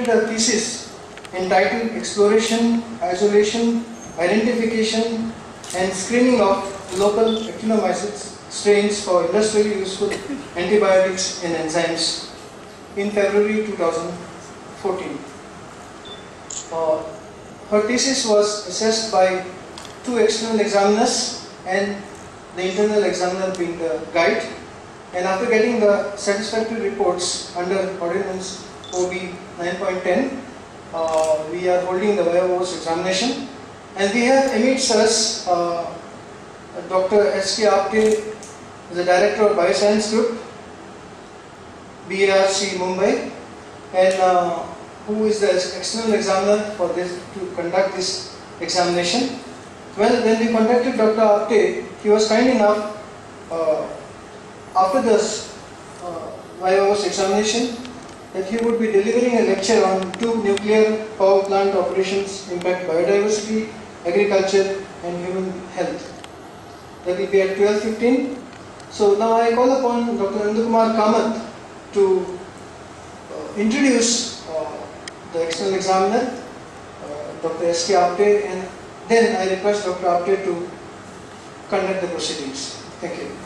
completed a thesis entitled Exploration, Isolation, Identification and Screening of Local Actinomyces strains for industrially useful antibiotics and enzymes in February 2014. Her thesis was assessed by 2 external examiners and the internal examiner being the guide, and after getting the satisfactory reports under Ordinance OB 9.10, we are holding the Viva-Voce examination, and we have amidst us Dr. S.K. Apte, the Director of Bioscience Group, BARC Mumbai, and who is the external examiner for this to conduct this examination. Well, when we contacted Dr. Apte, he was kind enough after this Viva-Voce examination that he would be delivering a lecture on 2 nuclear power plant operations impact biodiversity, agriculture and human health. That will be at 12:15. So now I call upon Dr. Nandakumar Kamath to introduce the external examiner, Dr. S.K. Apte, and then I request Dr. Apte to conduct the proceedings. Thank you.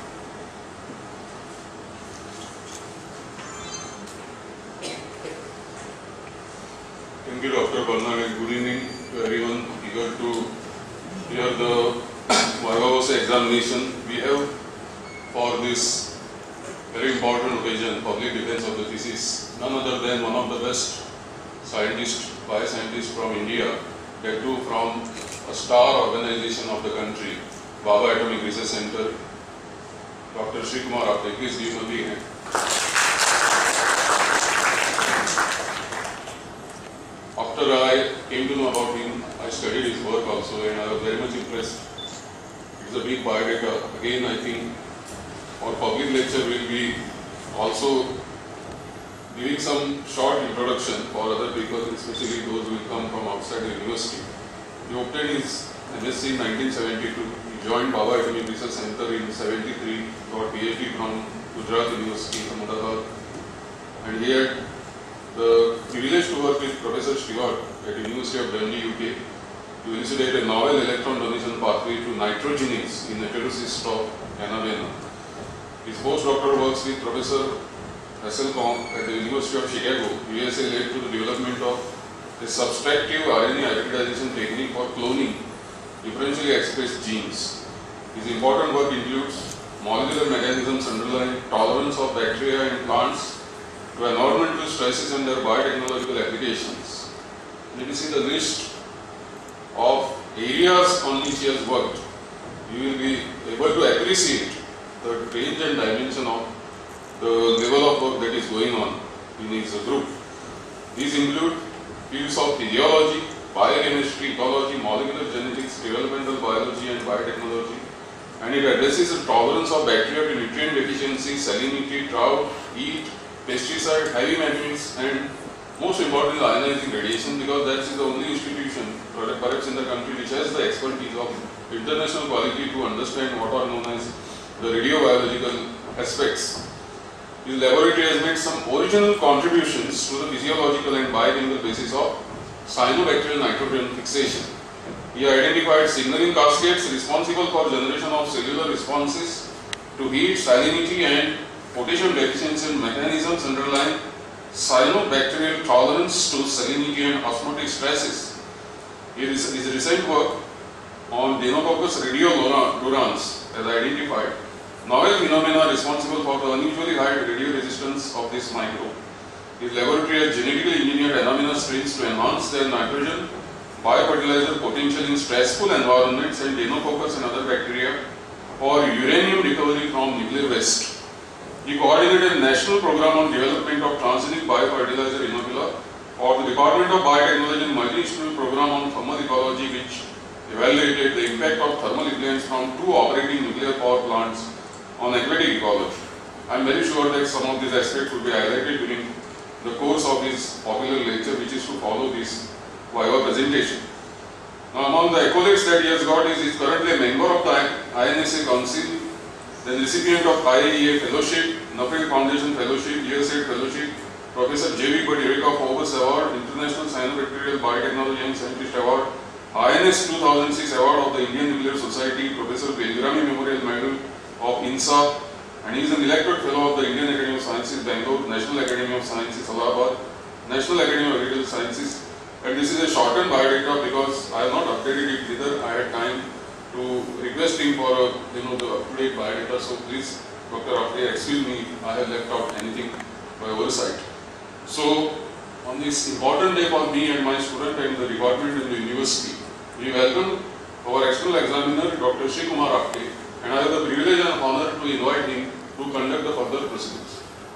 Thank you, Dr. Barnard, and good evening to everyone eager to hear the Viva-Voce examination. We have, for this very important occasion, public defense of the thesis, none other than one of the best scientists, bioscientists from India, that too from a star organization of the country, Bhabha Atomic Research Center, Dr. Sri Kumar Apte. Please give him a big hand. After I came to know about him, I studied his work also, and I was very much impressed. It's a big biodata. Again, I think our public lecture will be also giving some short introduction for other people, especially those who will come from outside the university. He obtained his MSc in 1972. He joined Bhabha Atomic Research Center in 73, got PhD from Gujarat University, Ahmedabad, and he had the privilege to work with Professor Stewart at the University of Dundee, UK, to elucidate a novel electron donation pathway to nitrogenase in the heterocyst of Anabaena. His postdoctoral works with Professor Hasselbaum at the University of Chicago, USA, led to the development of a subtractive RNA hybridization technique for cloning differentially expressed genes. His important work includes molecular mechanisms underlying tolerance of bacteria in plants to environmental stresses and their biotechnological applications. When you see the list of areas on which he has worked, you will be able to appreciate the range and dimension of the level of work that is going on in his group. These include fields of physiology, biochemistry, ecology, molecular genetics, developmental biology and biotechnology, and it addresses the tolerance of bacteria to nutrient deficiency, salinity, drought, heat, pesticide, heavy metals, and most importantly ionizing radiation, because that is the only institution perhaps in the country which has the expertise of international quality to understand what are known as the radiobiological aspects. His laboratory has made some original contributions to the physiological and biochemical basis of cyanobacterial nitrogen fixation. He identified signaling cascades responsible for generation of cellular responses to heat, salinity and potassium deficiency and mechanisms underlying cyanobacterial tolerance to salinity and osmotic stresses. His recent work on Deinococcus radiolurans has identified novel phenomena responsible for the unusually high radio resistance of this microbe. His laboratory has genetically engineered Anabaena strains to enhance their nitrogen biofertilizer potential in stressful environments and Deinococcus and other bacteria for uranium recovery from nuclear waste. He coordinated a national program on development of transgenic biofertilizer inocula for the Department of Biotechnology and multi-institutional program on thermal ecology, which evaluated the impact of thermal effluents from 2 operating nuclear power plants on aquatic ecology. I am very sure that some of these aspects will be highlighted during the course of this popular lecture, which is to follow this Viva presentation. Now, among the accolades that he has got is he is currently a member of the INSA Council, then recipient of IAEA Fellowship, Nobel Foundation Fellowship, USAID Fellowship, Professor J.V. Eureka Forbes Award, International Cyanobacterial Biotechnology and Scientist Award, INS 2006 Award of the Indian Nuclear Society, Professor Belgrami Memorial Medal of INSA, and he is an elected fellow of the Indian Academy of Sciences, Bangalore, National Academy of Sciences, Allahabad, National Academy of Agricultural Sciences. And this is a shortened biodata because I have not updated it either. I had time to request him for the up-to-date biodata. So please, Dr. Apte, excuse me if I have left out anything by oversight. So on this important day for me and my student and the department in the university, we welcome our external examiner, Dr. Shiv Kumar Apte, and I have the privilege and honor to invite him to conduct the further proceedings.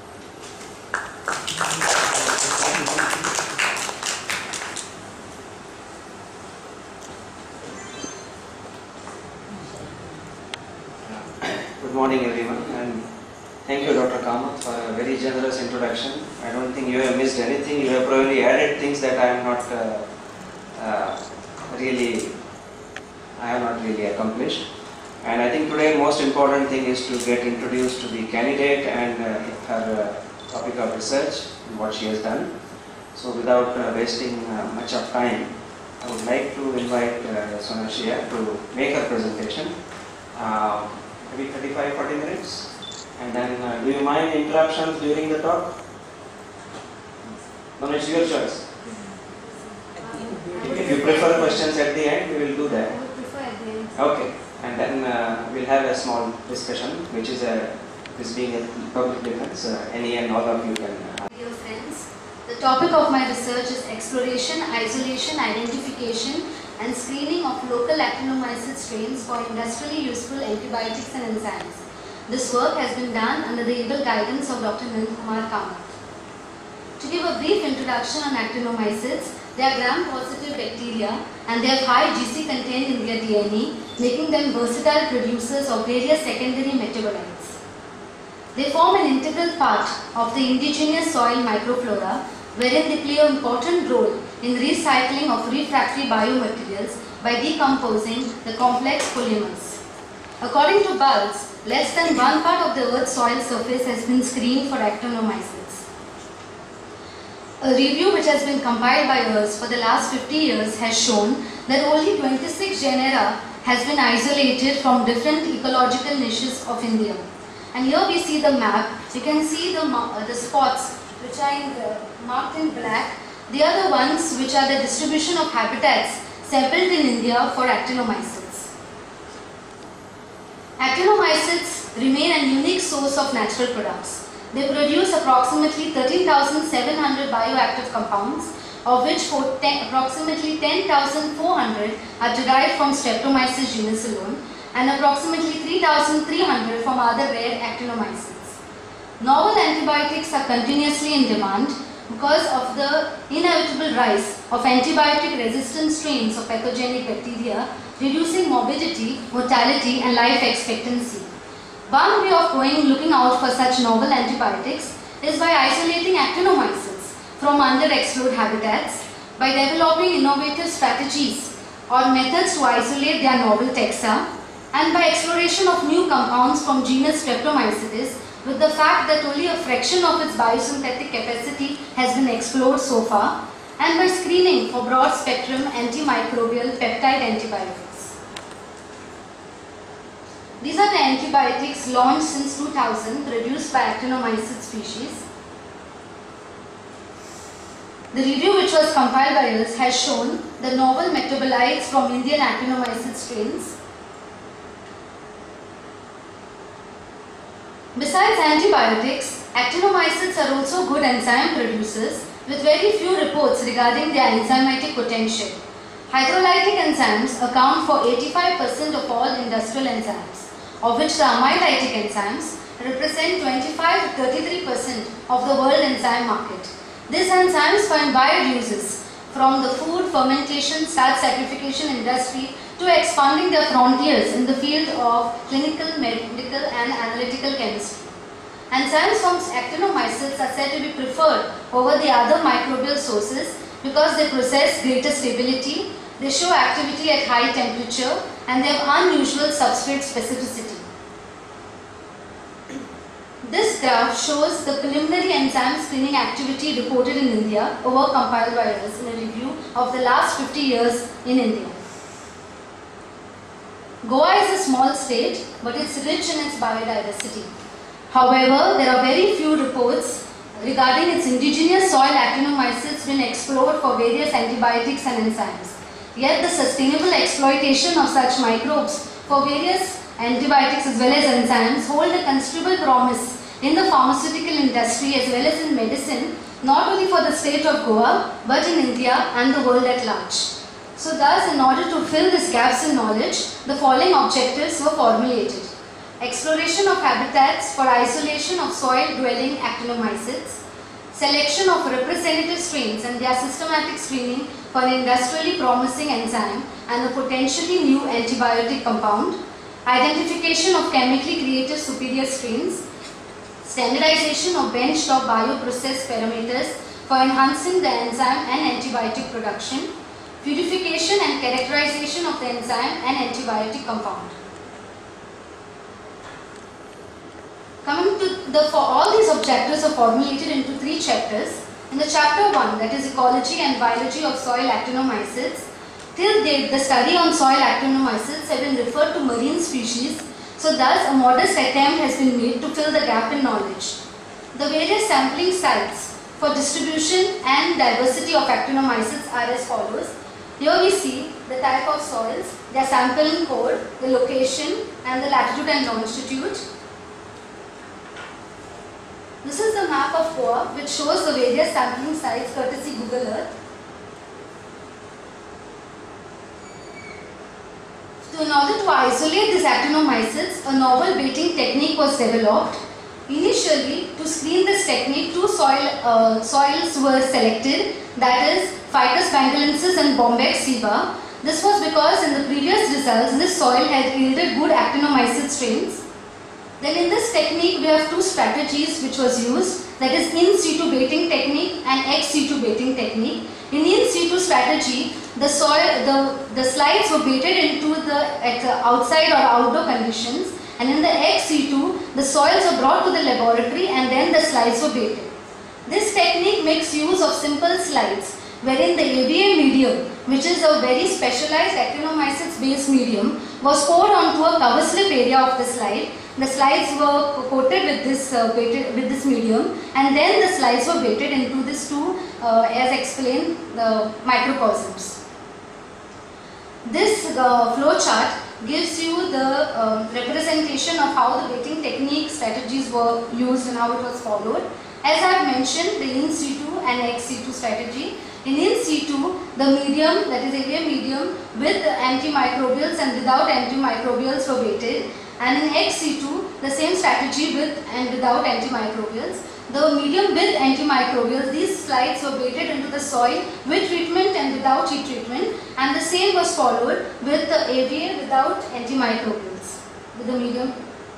Good morning everyone, and thank you Dr. Kamath for a very generous introduction. I don't think you have missed anything. You have probably added things that I have not really accomplished. And I think today most important thing is to get introduced to the candidate and her topic of research and what she has done. So without wasting much of time, I would like to invite Sonashia to make her presentation. Maybe 35-40 minutes. And then do you mind interruptions during the talk? No, it's your choice. If you prefer questions at the end, we will do that. I would prefer at the end. Okay. And then we'll have a small discussion, which is this being a public defense, any and all of you can. Dear friends, the topic of my research is exploration, isolation, identification and screening of local actinomycet strains for industrially useful antibiotics and enzymes. This work has been done under the able guidance of Dr. Nand Kumar Kamath. To give a brief introduction on actinomycets, they are gram-positive bacteria and they have high GC content in their DNA, making them versatile producers of various secondary metabolites. They form an integral part of the indigenous soil microflora, wherein they play an important role in recycling of refractory biomaterials by decomposing the complex polymers. According to Bulls, less than 1 part of the Earth's soil surface has been screened for actinomycets. A review which has been compiled by us for the last 50 years has shown that only 26 genera has been isolated from different ecological niches of India. And here we see the map. You can see the spots which are marked in black. They are the ones which are the distribution of habitats sampled in India for actinomycets. Actinomycets remain a unique source of natural products. They produce approximately 13,700 bioactive compounds, of which approximately 10,400 are derived from Streptomyces genus alone and approximately 3,300 from other rare actinomycets. Novel antibiotics are continuously in demand because of the inevitable rise of antibiotic resistant strains of pathogenic bacteria, reducing morbidity, mortality and life expectancy. One way of looking out for such novel antibiotics is by isolating actinomycets from underexplored habitats, by developing innovative strategies or methods to isolate their novel taxa, and by exploration of new compounds from genus Streptomycetes, with the fact that only a fraction of its biosynthetic capacity has been explored so far, and by screening for broad spectrum antimicrobial peptide antibiotics. These are the antibiotics launched since 2000 produced by actinomycet species. The review which was compiled by us has shown the novel metabolites from Indian actinomycet strains. Besides antibiotics, actinomycets are also good enzyme producers with very few reports regarding their enzymatic potential. Hydrolytic enzymes account for 85% of all industrial enzymes, of which the amylytic enzymes represent 25 to 33% of the world enzyme market. These enzymes find wide uses, from the food, fermentation, starch saccharification industry to expanding their frontiers in the field of clinical, medical and analytical chemistry. Enzymes from actinomycets are said to be preferred over the other microbial sources because they possess greater stability, they show activity at high temperature and they have unusual substrate specificity. This graph shows the preliminary enzyme screening activity reported in India, compiled by us in a review of the last 50 years in India. Goa is a small state, but it's rich in its biodiversity. However, there are very few reports regarding its indigenous soil actinomycetes being explored for various antibiotics and enzymes. Yet the sustainable exploitation of such microbes for various antibiotics as well as enzymes hold a considerable promise in the pharmaceutical industry as well as in medicine, not only for the state of Goa, but in India and the world at large. So thus, in order to fill these gaps in knowledge, the following objectives were formulated. Exploration of habitats for isolation of soil-dwelling actinomycetes, selection of representative strains and their systematic screening for an industrially promising enzyme and a potentially new antibiotic compound, identification of chemically creative superior strains, standardization of benchtop bioprocess parameters for enhancing the enzyme and antibiotic production, purification and characterization of the enzyme and antibiotic compound. Coming to for all these objectives are formulated into 3 chapters. In the chapter 1, that is ecology and biology of soil actinomycetes, till date the study on soil actinomycetes have been referred to marine species, so thus a modest attempt has been made to fill the gap in knowledge. The various sampling sites for distribution and diversity of actinomycetes are as follows. Here we see the type of soils, their sampling code, the location and the latitude and longitude. This is the map of Goa which shows the various sampling sites courtesy Google Earth. So in order to isolate these actinomycetes, a novel baiting technique was developed. Initially, to screen this technique, 2 soils were selected, that is Phytos bengalensis and Bombyx ceiba. This was because in the previous results, this soil had yielded good actinomycete strains. Then in this technique, we have 2 strategies which was used, that is in situ baiting technique and ex situ baiting technique. In situ strategy, the slides were baited into the outside or outdoor conditions, and in the ex situ, the soils were brought to the laboratory and then the slides were baited. This technique makes use of simple slides, wherein the AVA medium, which is a very specialized actinomycetes based medium, was poured onto a cover slip area of the slide. The slides were coated with this medium, and then the slides were baited into these 2, as explained, the microcosms. This flow chart gives you the representation of how the baiting technique strategies were used and how it was followed. As I have mentioned, the in situ and ex situ strategy. In situ, the medium, that is AVA medium, with antimicrobials and without antimicrobials were baited. And in ex situ, the same strategy with and without antimicrobials. The medium with antimicrobials, these slides were baited into the soil with treatment and without heat treatment, and the same was followed with the AVA without antimicrobials, with the medium.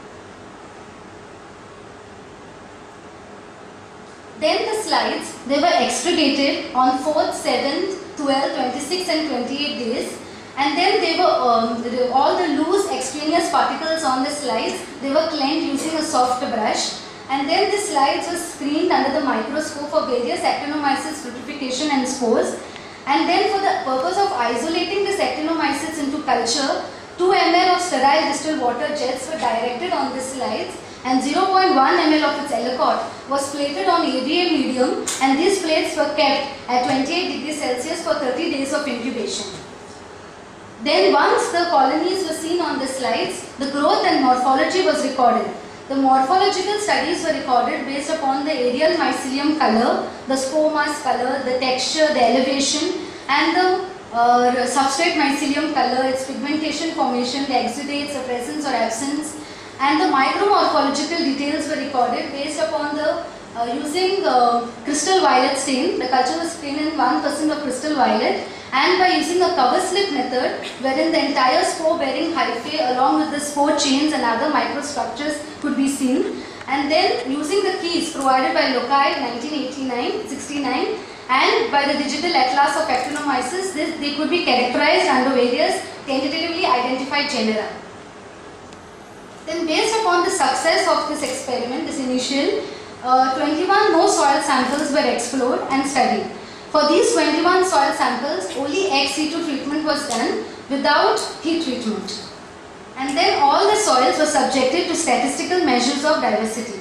Then the slides, they were extricated on 4th, 7th, 12th, 26th and 28 days. And then they were, all the loose extraneous particles on the slides, they were cleaned using a soft brush. And then the slides were screened under the microscope for various actinomycetes fructification and spores. And then for the purpose of isolating these actinomycetes into culture, 2 ml of sterile distilled water jets were directed on the slides, and 0.1 ml of its aliquot was plated on AVA medium, and these plates were kept at 28 degrees Celsius for 30 days of incubation. Then once the colonies were seen on the slides, the growth and morphology was recorded. The morphological studies were recorded based upon the aerial mycelium color, the spore mass color, the texture, the elevation, and the substrate mycelium color, its pigmentation formation, the exudates, the presence or absence, and the micromorphological details were recorded based upon the using crystal violet stain. The culture was stained in 1% of crystal violet, and by using a cover slip method wherein the entire spore bearing hyphae along with the spore chains and other microstructures could be seen, and then using the keys provided by Lokai 1969 and by the digital atlas of actinomyces, they could be characterized under various tentatively identified genera. Then based upon the success of this experiment, this initial, 21 more soil samples were explored and studied. For these 21 soil samples, only ex situ treatment was done without heat treatment. And then all the soils were subjected to statistical measures of diversity.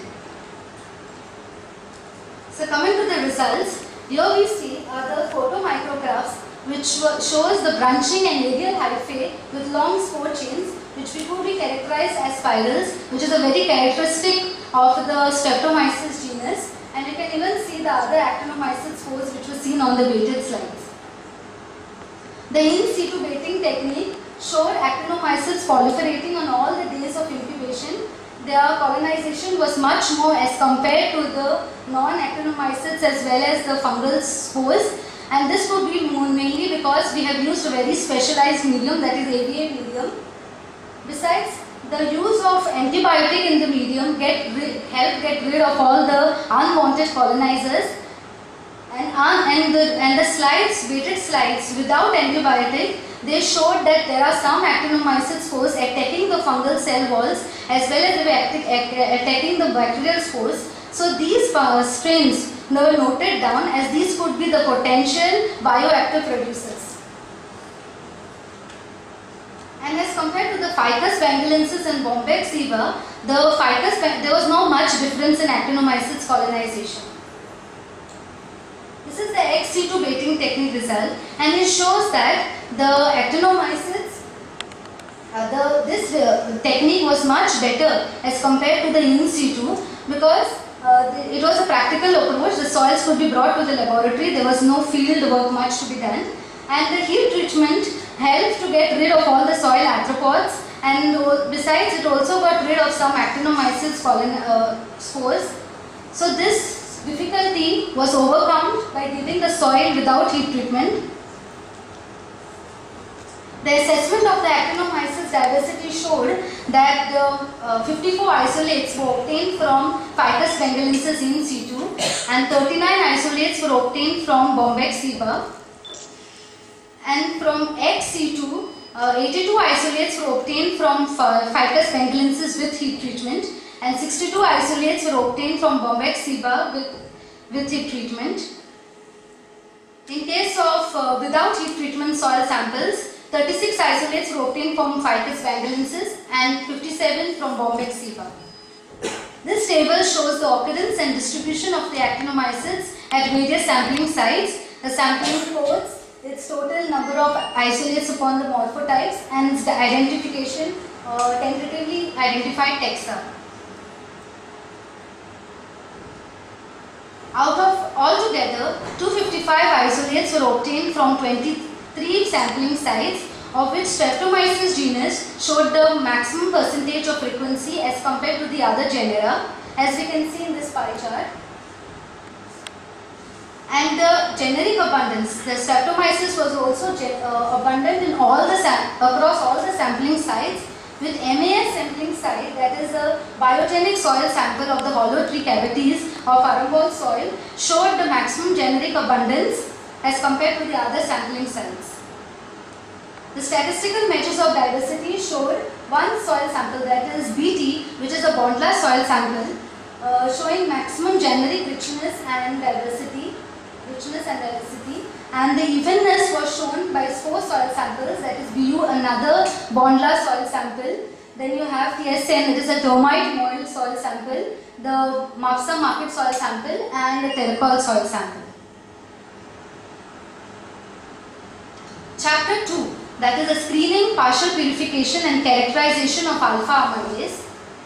So coming to the results, here we see are the photomicrographs which shows the branching and radial hyphae with long spore chains, which could be characterized as spirals, which is a very characteristic of the Streptomyces genus, and you can even see the other actinomyces spores which were seen on the weighted slides. The in situ baiting technique showed actinomyces proliferating on all the days of incubation. Their colonization was much more as compared to the non-actinomyces as well as the fungal spores, and this would be mainly because we have used a very specialized medium, that is AVA medium. Besides, the use of antibiotic in the medium help get rid of all the unwanted colonizers, and the slides, weighted slides without antibiotic, they showed that there are some actinomyces spores attacking the fungal cell walls as well as they were attacking the bacterial spores. So these strains were noted down as these could be the potential bioactive producers. And as compared to the Ficus bengalensis and Bombyx ceiba, there was not much difference in actinomyces colonization. This is the ex situ baiting technique result, and it shows that the actinomyces, this technique was much better as compared to the in situ, because it was a practical approach. The soils could be brought to the laboratory, there was no field work much to be done, and the heat treatment helped to get rid of all the soil arthropods, and besides it also got rid of some actinomyces spores. So this difficulty was overcome by giving the soil without heat treatment. The assessment of the actinomyces diversity showed that the 54 isolates were obtained from Ficus bengalensis in situ, and 39 isolates were obtained from Bombyx ceiba, and from ex situ 82 isolates were obtained from Ficus bengalensis with heat treatment, and 62 isolates were obtained from Bombyx ceiba with heat treatment. In case of without heat treatment soil samples, 36 isolates were obtained from Ficus bengalensis and 57 from Bombyx ceiba. This table shows the occurrence and distribution of the actinomyces at various sampling sites, the sampling codes, its total number of isolates upon the morphotypes, and its identification, tentatively identified taxa. Out of altogether, 255 isolates were obtained from 23 sampling sites, of which Streptomyces genus showed the maximum percentage of frequency as compared to the other genera, as we can see in this pie chart. And the generic abundance, the Streptomyces was also abundant in all the across all the sampling sites, with MAS sampling site, that is a biogenic soil sample of the hollow tree cavities of Arambol soil, showed the maximum generic abundance as compared to the other sampling sites. The statistical measures of diversity showed one soil sample, that is BT, which is a Bondla soil sample, showing maximum generic richness and diversity, and the evenness was shown by 4 soil samples, that is BU, another Bondla soil sample. Then you have the SN, it is a termite moil soil sample, the Mapsa market soil sample, and the Terracol soil sample. Chapter 2, that is the screening, partial purification and characterization of alpha amylase.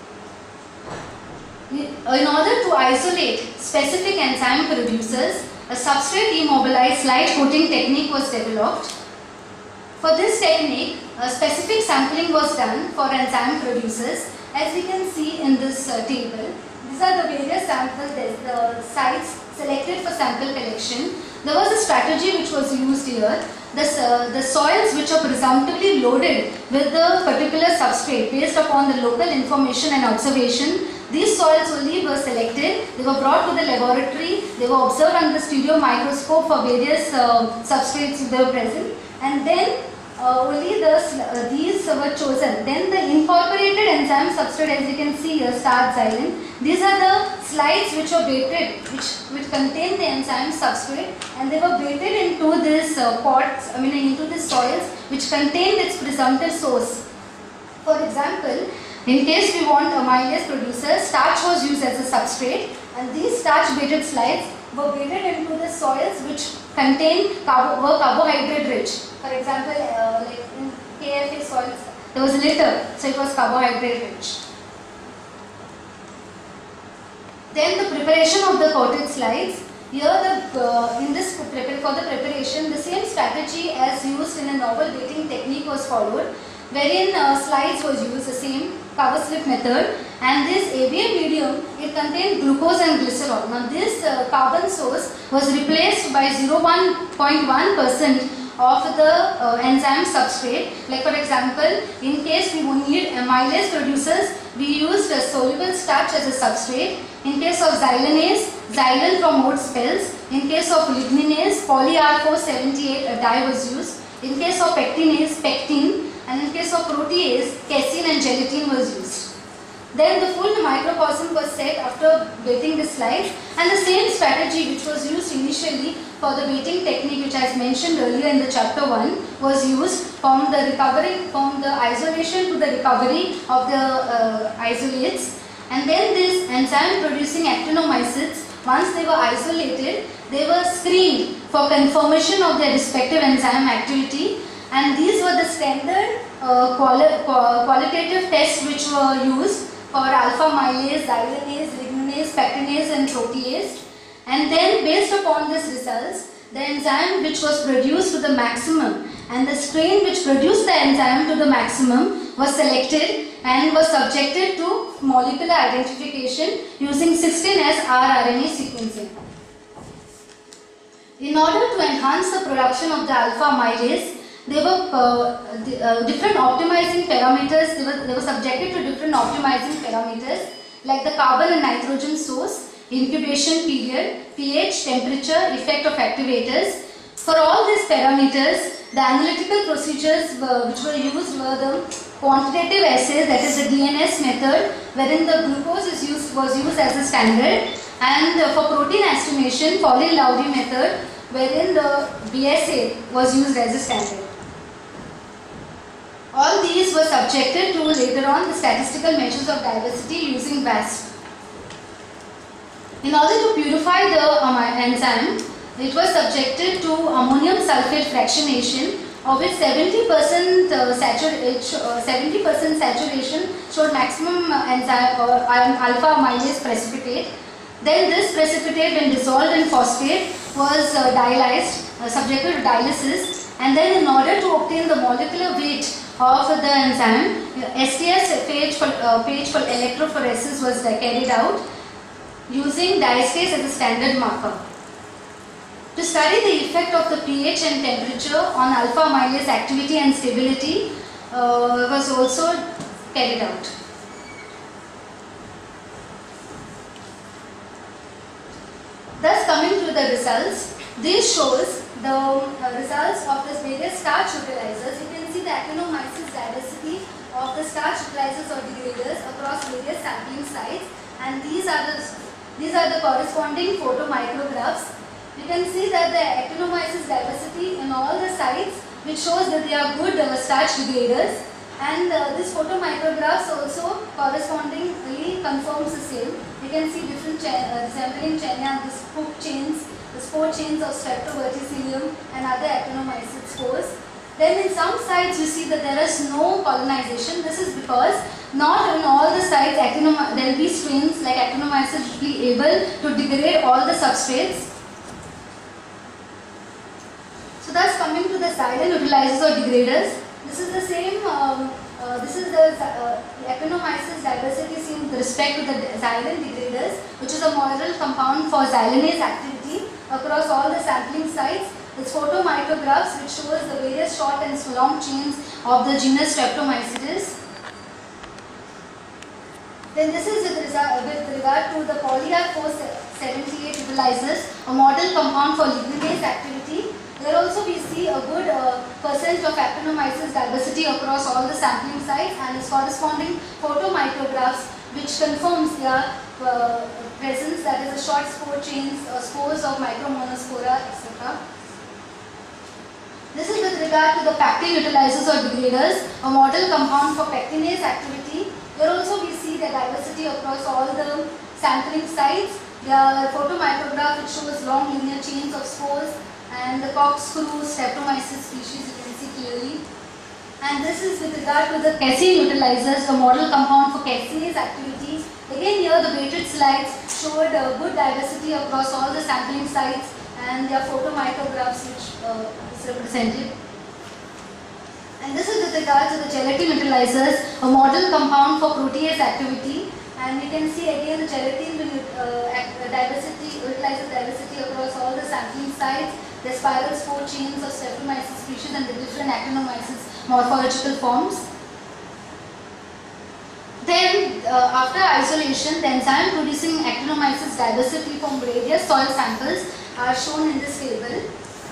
In order to isolate specific enzyme producers, a substrate immobilized light coating technique was developed. For this technique, a specific sampling was done for enzyme producers, as we can see in this table. These are the various samples, the sites selected for sample collection. There was a strategy which was used here. The soils which are presumptively loaded with the particular substrate based upon the local information and observation, these soils only were selected, they were brought to the laboratory, they were observed under the stereo microscope for various substrates that were present, and then only these were chosen. Then the incorporated enzyme substrate, as you can see here, starch xylene. These are the slides which were baited, which contain the enzyme substrate, and they were baited into this pots, into this soils which contained its presumptive source. For example, in case we want amylase producers, starch was used as a substrate, and these starch baited slides were baited into the soils which contain were carbohydrate rich. For example, like in KFA soils, there was litter, so it was carbohydrate rich. Then the preparation of the coated slides. Here, for the preparation, the same strategy as used in a novel baiting technique was followed, wherein slides was used, the same cover slip method, and this ABM medium, it contained glucose and glycerol. Now this carbon source was replaced by 0.1% of the enzyme substrate. Like for example, in case we need amylase producers, we used a soluble starch as a substrate. In case of xylanase, xylene from oat pells. In case of ligninase, poly-R478 dye was used. In case of pectinase, pectin. And in case of protease, casein and gelatin was used. Then the full microcosm was set after baiting the slides, and the same strategy which was used initially for the baiting technique which I mentioned earlier in the chapter 1 was used from the isolation to the recovery of the isolates. And then these enzyme producing actinomycetes, once they were isolated, they were screened for confirmation of their respective enzyme activity. And these were the standard qualitative tests which were used for alpha amylase, xylanase, ligninase, pectinase and protease. And then based upon these results, the enzyme which was produced to the maximum and the strain which produced the enzyme to the maximum was selected and was subjected to molecular identification using 16S rRNA sequencing. In order to enhance the production of the alpha amylase, there were different optimizing parameters, they were subjected to different optimizing parameters like the carbon and nitrogen source, incubation period, pH, temperature, effect of activators. For all these parameters, the analytical procedures which were used were the quantitative assays, that is the DNS method, wherein the glucose was used as a standard, and for protein estimation, Foley-Lowry method, wherein the BSA was used as a standard. All these were subjected to later on the statistical measures of diversity using WASP. In order to purify the enzyme, it was subjected to ammonium sulfate fractionation, of which 70% saturation showed maximum enzyme or alpha amylase precipitate. Then this precipitate, when dissolved in phosphate, was dialyzed, subjected to dialysis, and then in order to obtain the molecular weight of the enzyme, STS page for electrophoresis was carried out using diastase as a standard marker. To study the effect of the pH and temperature on alpha amylase activity and stability was also carried out. Thus, coming to the results, this shows the results of the various starch utilizers. You can see the actinomyces diversity of the starch utilizers or degraders across various sampling sites, and these are the corresponding photomicrographs. You can see that the actinomyces diversity in all the sites, which shows that they are good starch degraders, and this photomicrographs also correspondingly confirms the same. You can see different resembling Chenia, the hook chains, the spore chains of Streptoverticillium and other actinomycete spores. Then in some sites you see that there is no colonization. This is because not in all the sites there will be strains like actinomyces which will be able to degrade all the substrates. So thus coming to the xylene utilizers or degraders, this is the same, this is the actinomyces diversity seen with respect to the xylene degraders, which is a model compound for xylanase activity across all the sampling sites. This photomicrographs which shows the various short and long chains of the genus Streptomycetes. Then this is with regard to the poly-R478 utilizers, a model compound for ligninase activity. There also we see see a good percent of actinomyces diversity across all the sampling sites and its corresponding photomicrographs which confirms their presence, that is the short spore chains, spores of Micromonospora, etc. This is with regard to the pactin utilizers or degraders, a model compound for pectinase activity. Here also we see the diversity across all the sampling sites. The photomicrograph which shows long linear chains of spores and the corkscrew Streptomyces species you can see clearly. And this is with regard to the casein utilizers, a model compound for casease activity. Again here the weighted slides showed good diversity across all the sampling sites and their photomicrographs which is represented. And this is with regard to the gelatin utilizers, a model compound for protease activity. And you can see again the gelatin diversity, utilizes diversity across all the sampling sites, the spiral spore chains of Streptomyces species and the different actinomyces morphological forms. Then after isolation, the enzyme producing actinomyces diversity from various soil samples are shown in this table.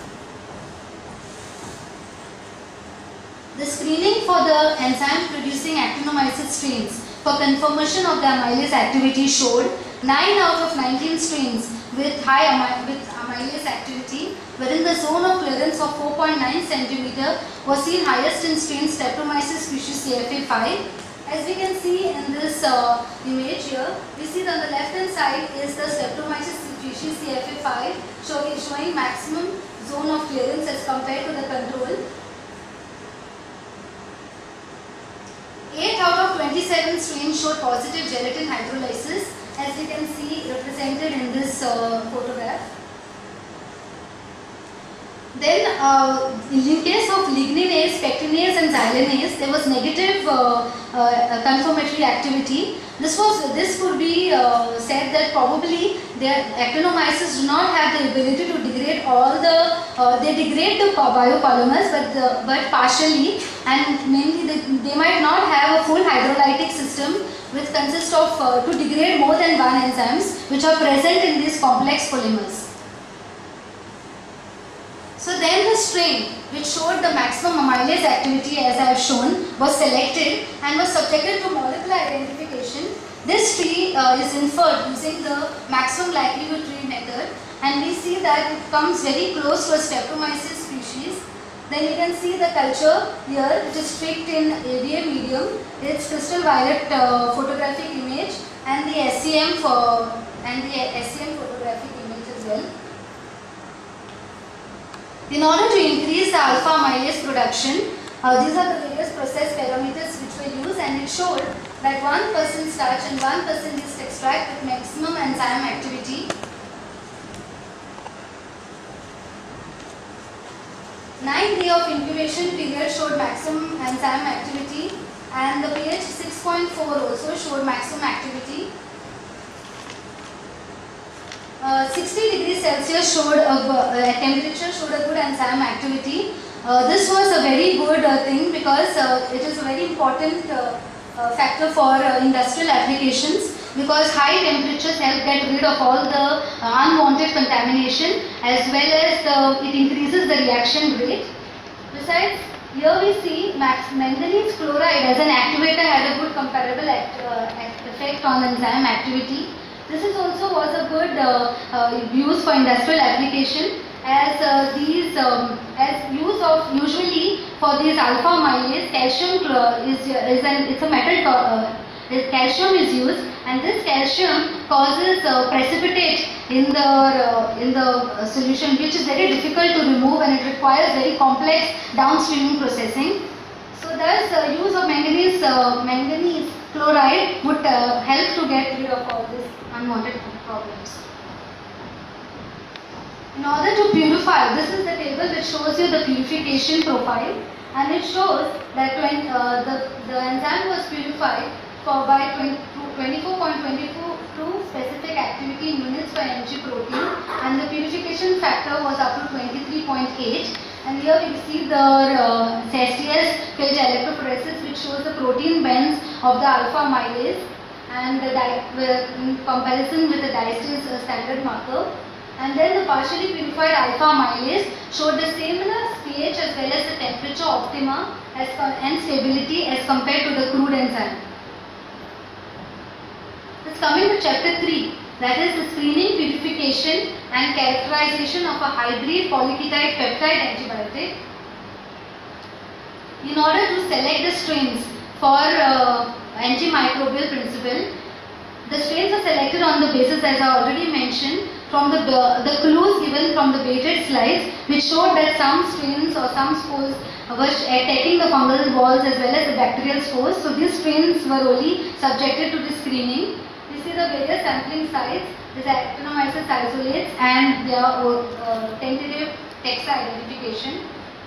The screening for the enzyme producing actinomyces strains for confirmation of the amylase activity showed 9 out of 19 strains with high amylase activity, wherein the zone of clearance of 4.9 cm was seen highest in strain Streptomyces species CFA5. As we can see in this image here, we see that on the left hand side is the Streptomyces species CFA5 showing maximum zone of clearance as compared to the control. 8 out of 27 strains showed positive gelatin hydrolysis, as you can see represented in this photograph. Then in case of ligninase, pectinase and xylanase, there was negative confirmatory activity. This could be said that probably their actinomyces do not have the ability to degrade all the, they degrade the biopolymers but partially, and mainly they might not have a full hydrolytic system which consists of to degrade more than one enzymes which are present in these complex polymers. So then the strain which showed the maximum amylase activity, as I have shown, was selected and was subjected to molecular identification. This tree is inferred using the maximum likelihood tree method, and we see that it comes very close to a Streptomyces species. Then you can see the culture here, which is picked in AVA medium, its crystal violet photographic image, and the SEM photographic image as well. In order to increase the alpha amylase production, these are the various process parameters which were used, and it showed that 1% starch and 1% yeast extract with maximum enzyme activity. 9 days of incubation period showed maximum enzyme activity, and the pH 6.4 also showed maximum activity. 60 degrees Celsius showed temperature showed a good enzyme activity. This was a very good thing because it is a very important factor for industrial applications, because high temperatures help get rid of all the unwanted contamination, as well as it increases the reaction rate. Besides, here we see manganese chloride as an activator had a good comparable effect on enzyme activity. This is also was a good use for industrial application, as as use of usually for these alpha amylase, calcium it's a metal. Calcium is used, and this calcium causes precipitate in the solution, which is very difficult to remove, and it requires very complex downstream processing. So thus use of manganese chloride would help to get rid of all these unwanted problems. In order to purify, this is the table which shows you the purification profile, and it shows that when the enzyme was purified by 24.22 specific activity units per mg protein, and the purification factor was up to 23.8. And here we see the STS phage electrophoresis, which shows the protein bends of the alpha amylase, and in comparison with the diastase standard marker. And then the partially purified alpha amylase showed the similar pH temperature optima and stability as compared to the crude enzyme. Let's come into chapter 3, that is the screening, purification and characterization of a hybrid polyketide peptide antibiotic. In order to select the strains for antimicrobial principle, the strains are selected on the basis, as I already mentioned, from the clues given from the baited slides, which showed that some strains or some spores were attacking the fungal walls as well as the bacterial spores. So these strains were only subjected to this screening. You see the various sampling sites, these actinomyces isolates and their tentative taxa identification.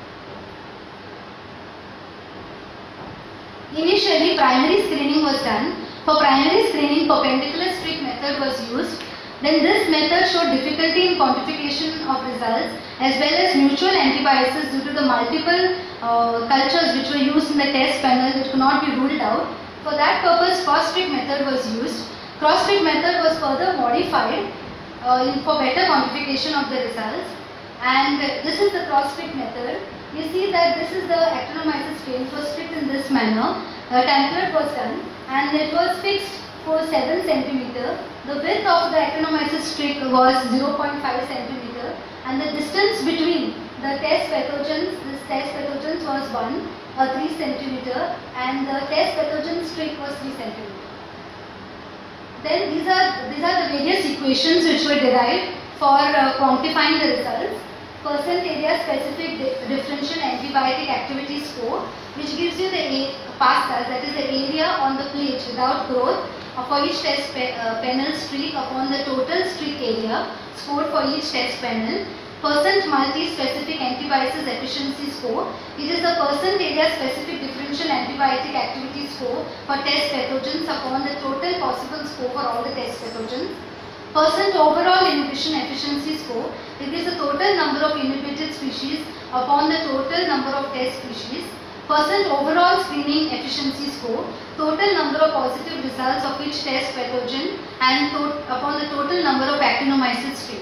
Initially, primary screening was done. For primary screening, perpendicular streak method was used. Then this method showed difficulty in quantification of results as well as mutual antibiosis due to the multiple cultures which were used in the test panel which could not be ruled out. For that purpose, cross-streak method was used. Cross-streak method was further modified for better quantification of the results. And this is the cross-streak method. You see that this is the actinomyces strain. It was stripped in this manner. A template was done and it was fixed for 7 cm. The width of the actinomyces streak was 0.5 cm and the distance between the test pathogens, this test pathogens was 3 cm and the test pathogen streak was 3 cm. Then these are the various equations which were derived for quantifying the results. Percent area specific differential antibiotic activity score, which gives you the PASTA, that is the area on the plate without growth for each test panel streak upon the total streak area scored for each test panel. Percent multi-specific antibiosis efficiency score, it is the percent area specific differential antibiotic activity score for test pathogens upon the total possible score for all the test pathogens. Percent overall inhibition efficiency score, it is the total number of inhibited species upon the total number of test species. Percent overall screening efficiency score, total number of positive results of each test pathogen and upon the total number of actinomyces strains.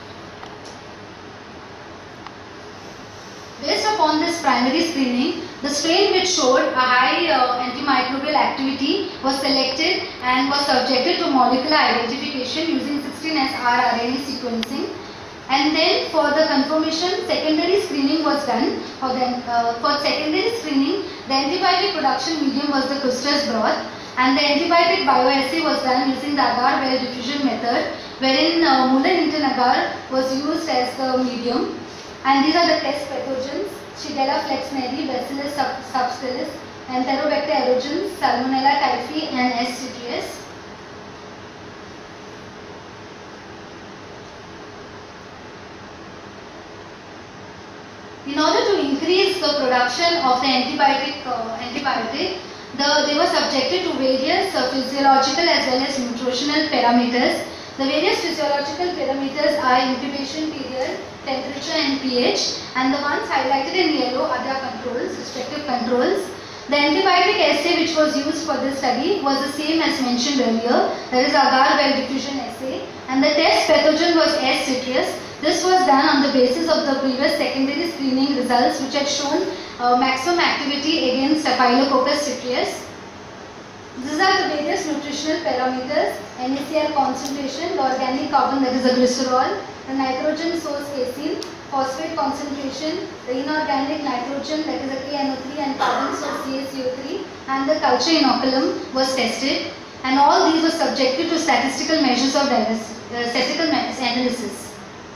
Based upon this primary screening, the strain which showed a high antimicrobial activity was selected and was subjected to molecular identification using 16S rRNA sequencing. And then for the confirmation, secondary screening was done. For secondary screening, the antibiotic production medium was the Kuster's broth and the antibiotic bioassay was done using the agar well diffusion method, wherein Muller-Hinton agar was used as the medium. And these are the test pathogens: Shigella flexneri, Bacillus subtilis, Enterobacter aerogenes, Salmonella typhi and S. citreus. In order to increase the production of the antibiotic, they were subjected to various physiological as well as nutritional parameters. The various physiological parameters are incubation period, temperature and pH, and the ones highlighted in yellow are their controls, respective controls. The antibiotic assay which was used for this study was the same as mentioned earlier, that is agar well diffusion assay, and the test pathogen was S. citreus. This was done on the basis of the previous secondary screening results which had shown maximum activity against Staphylococcus citreus. These are the various nutritional parameters: NaCl concentration, the organic carbon, that is the glycerol, the nitrogen source casein, phosphate concentration, the inorganic nitrogen, that is the KNO3, and carbon source CaCO3, and the culture inoculum was tested, and all these were subjected to statistical measures of statistical analysis.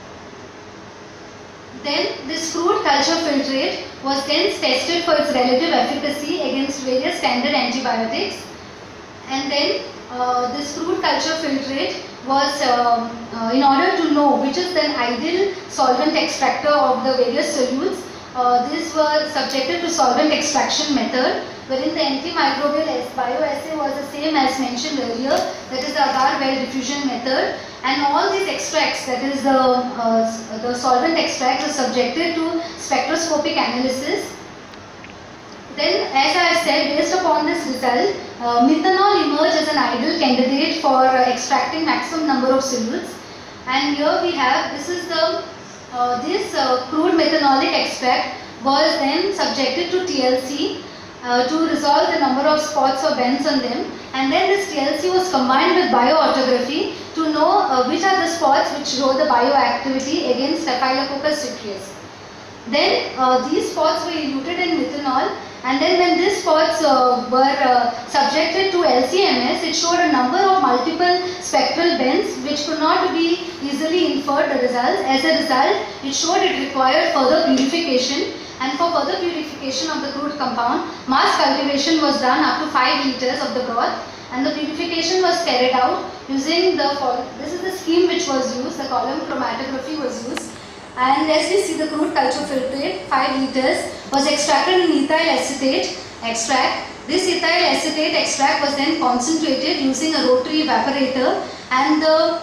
Then this crude culture filtrate was then tested for its relative efficacy against various standard antibiotics. And then this crude culture filtrate was, in order to know which is the ideal solvent extractor of the various solutes, these were subjected to solvent extraction method, wherein the antimicrobial bioassay was the same as mentioned earlier, that is the agar well diffusion method, and all these extracts, that is the solvent extract, was subjected to spectroscopic analysis. Then, as I have said, based upon this result, methanol emerged as an ideal candidate for extracting maximum number of solutes. And here we have, this is the crude methanolic extract was then subjected to TLC to resolve the number of spots or bends on them, and then this TLC was combined with bioautography to know which are the spots which show the bioactivity against Staphylococcus aureus. Then these spots were eluted in methanol, and then when these spots were subjected to LCMS, it showed a number of multiple spectral bends which could not be easily inferred the results. As a result, it showed it required further purification, and for further purification of the crude compound, mass cultivation was done up to 5 liters of the broth, and the purification was carried out using this is the scheme which was used, the column chromatography was used. And as we see, the crude culture filtrate, 5 liters, was extracted in ethyl acetate extract. This ethyl acetate extract was then concentrated using a rotary evaporator, and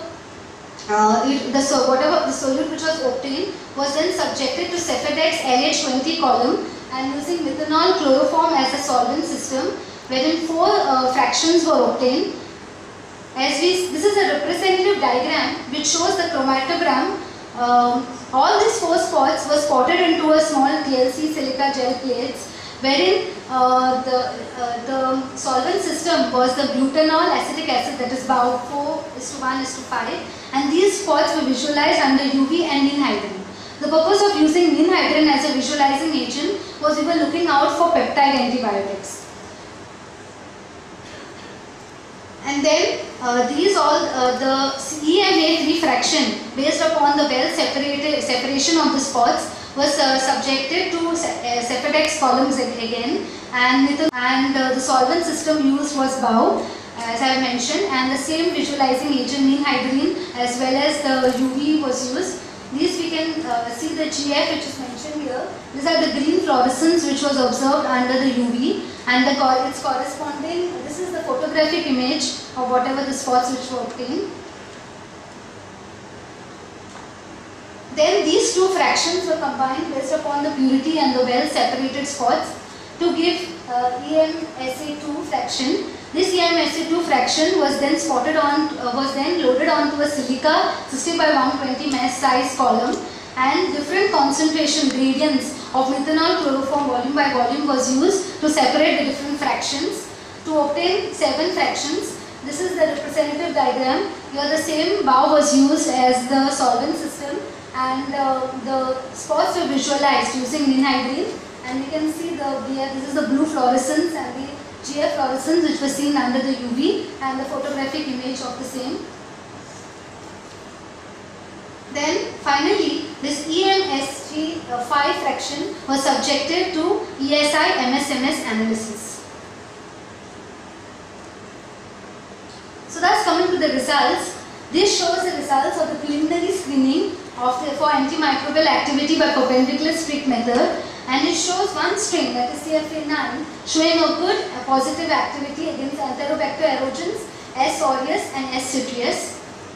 whatever the solute which was obtained was then subjected to Cefadex LH20 column, and using methanol chloroform as a solvent system, wherein 4 fractions were obtained. This is a representative diagram which shows the chromatogram. All these 4 spots were spotted into a small TLC silica gel plates, wherein the solvent system was the butanol acetic acid, that is about 4:1:5, and these spots were visualized under UV and ninhydrin. The purpose of using ninhydrin as a visualizing agent was we were looking out for peptide antibiotics. And then the EMA3 fraction based upon the well separation of the spots was subjected to Cefadex columns again, and the solvent system used was BAO, as I mentioned, and the same visualizing agent ninhydrin as well as the UV was used. These we can see the GF which is mentioned here. These are the green fluorescence which was observed under the UV, and its corresponding, this is the photographic image of whatever the spots which were obtained. Then these 2 fractions were combined based upon the purity and the well separated spots to give EMSA2 fraction. This EMSA2 fraction was then loaded onto a silica 60/120 mesh size column, and different concentration gradients of methanol chloroform volume by volume was used to separate the different fractions to obtain 7 fractions. This is the representative diagram. Here the same BAO was used as the solvent system, and the spots were visualized using ninhydrin, and we can see this is the blue fluorescence and the GF fluorescence which was seen under the UV, and the photographic image of the same. Then finally this EMSG5 fraction was subjected to ESI MSMS analysis. So thus coming to the results, this shows the results of the preliminary screening for antimicrobial activity by perpendicular streak method, and it shows one strain, that is CFA9, showing a good positive activity against Enterobacter aerogens, S. aureus and S. citreus.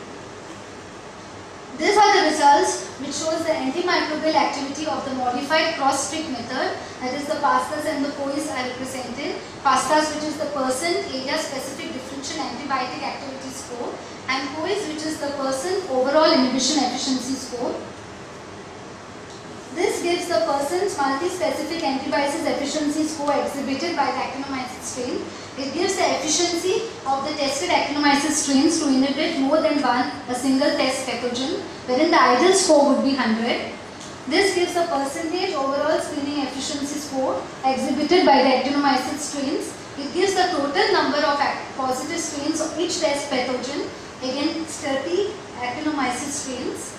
These are the results which shows the antimicrobial activity of the modified cross-streak method, that is the PASTAS and the POIS are represented. PASTAS, which is the person area specific differential antibiotic activity score, and POIS, which is the person overall inhibition efficiency score. This gives the person's multi-specific antibiosis efficiency score exhibited by the actinomyces strain. It gives the efficiency of the tested actinomyces strains to inhibit more than a single test pathogen, wherein the ideal score would be 100. This gives the percentage overall screening efficiency score exhibited by the actinomyces strains. It gives the total number of positive strains of each test pathogen against 30 actinomyces strains.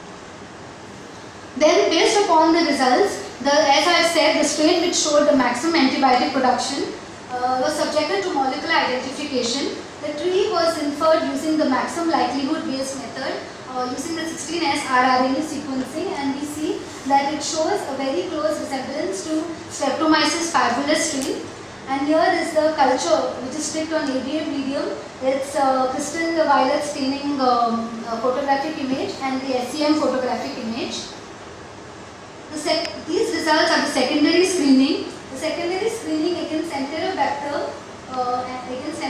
Then based upon the results, as I have said, the strain which showed the maximum antibiotic production was subjected to molecular identification. The tree was inferred using the maximum likelihood based method using the 16S rRNA sequencing, and we see that it shows a very close resemblance to Streptomyces parvulus strain. And here is the culture which is strict on ABM medium. It's crystal violet staining photographic image and the SEM photographic image. These results are the secondary screening. The secondary screening against Enterobacter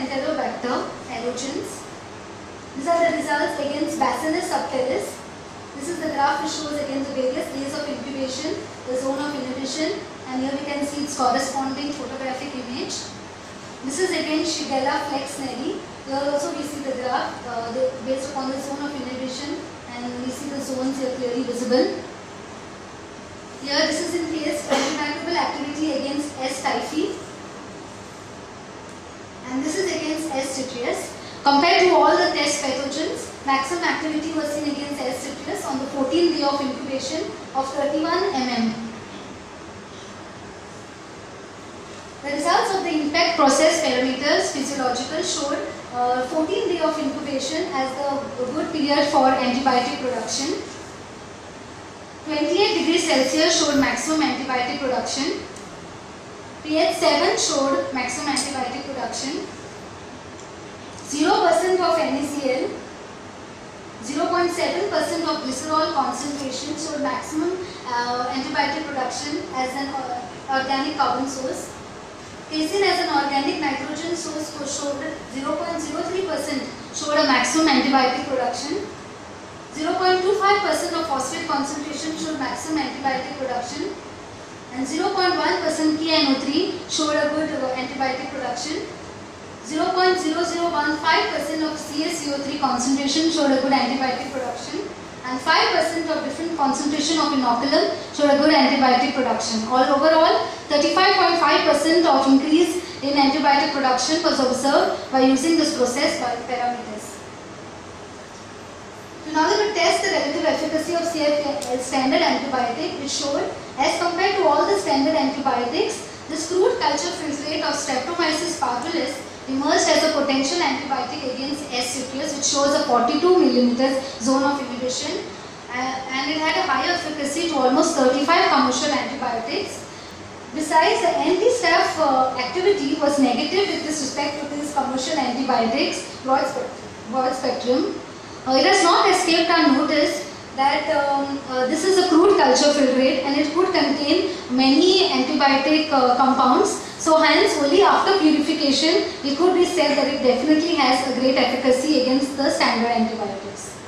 aerogens. These are the results against Bacillus subtilis. This is the graph which shows again the various days of incubation, the zone of inhibition, and here we can see its corresponding photographic image. This is again Shigella flexneri. Here also we see the graph based upon the zone of inhibition, and we see the zones here clearly visible. Here this is in case antimicrobial activity against S. typhi, and this is against S. citreus. Compared to all the test pathogens, maximum activity was seen against S. citreus on the 14th day of incubation of 31 mm. The results of the impact process parameters physiological showed 14th day of incubation as the good period for antibiotic production. 28 degrees Celsius showed maximum antibiotic production. pH 7 showed maximum antibiotic production. 0% of NaCl, 0.7% of glycerol concentration showed maximum antibiotic production as an organic carbon source. Casein as an organic nitrogen source showed 0.03% showed a maximum antibiotic production. 0.25% of phosphate concentration showed maximum antibiotic production, and 0.1% KNO3 showed a good antibiotic production. 0.0015% of CaCO3 concentration showed a good antibiotic production, and 5% of different concentration of inoculum showed a good antibiotic production. Overall, 35.5% of increase in antibiotic production was observed by using this process by parameters. Now we will test the relative efficacy of CF standard antibiotic, which showed as compared to all the standard antibiotics, this crude culture filtrate of Streptomyces parvullus emerged as a potential antibiotic against S. citreus, which shows a 42 mm zone of inhibition, and it had a higher efficacy to almost 35 commercial antibiotics. Besides, the anti-staph activity was negative with respect to these commercial antibiotics, broad spectrum. It has not escaped unnoticed that this is a crude culture filtrate and it could contain many antibiotic compounds. So hence only after purification it could be said that it definitely has a great efficacy against the standard antibiotics.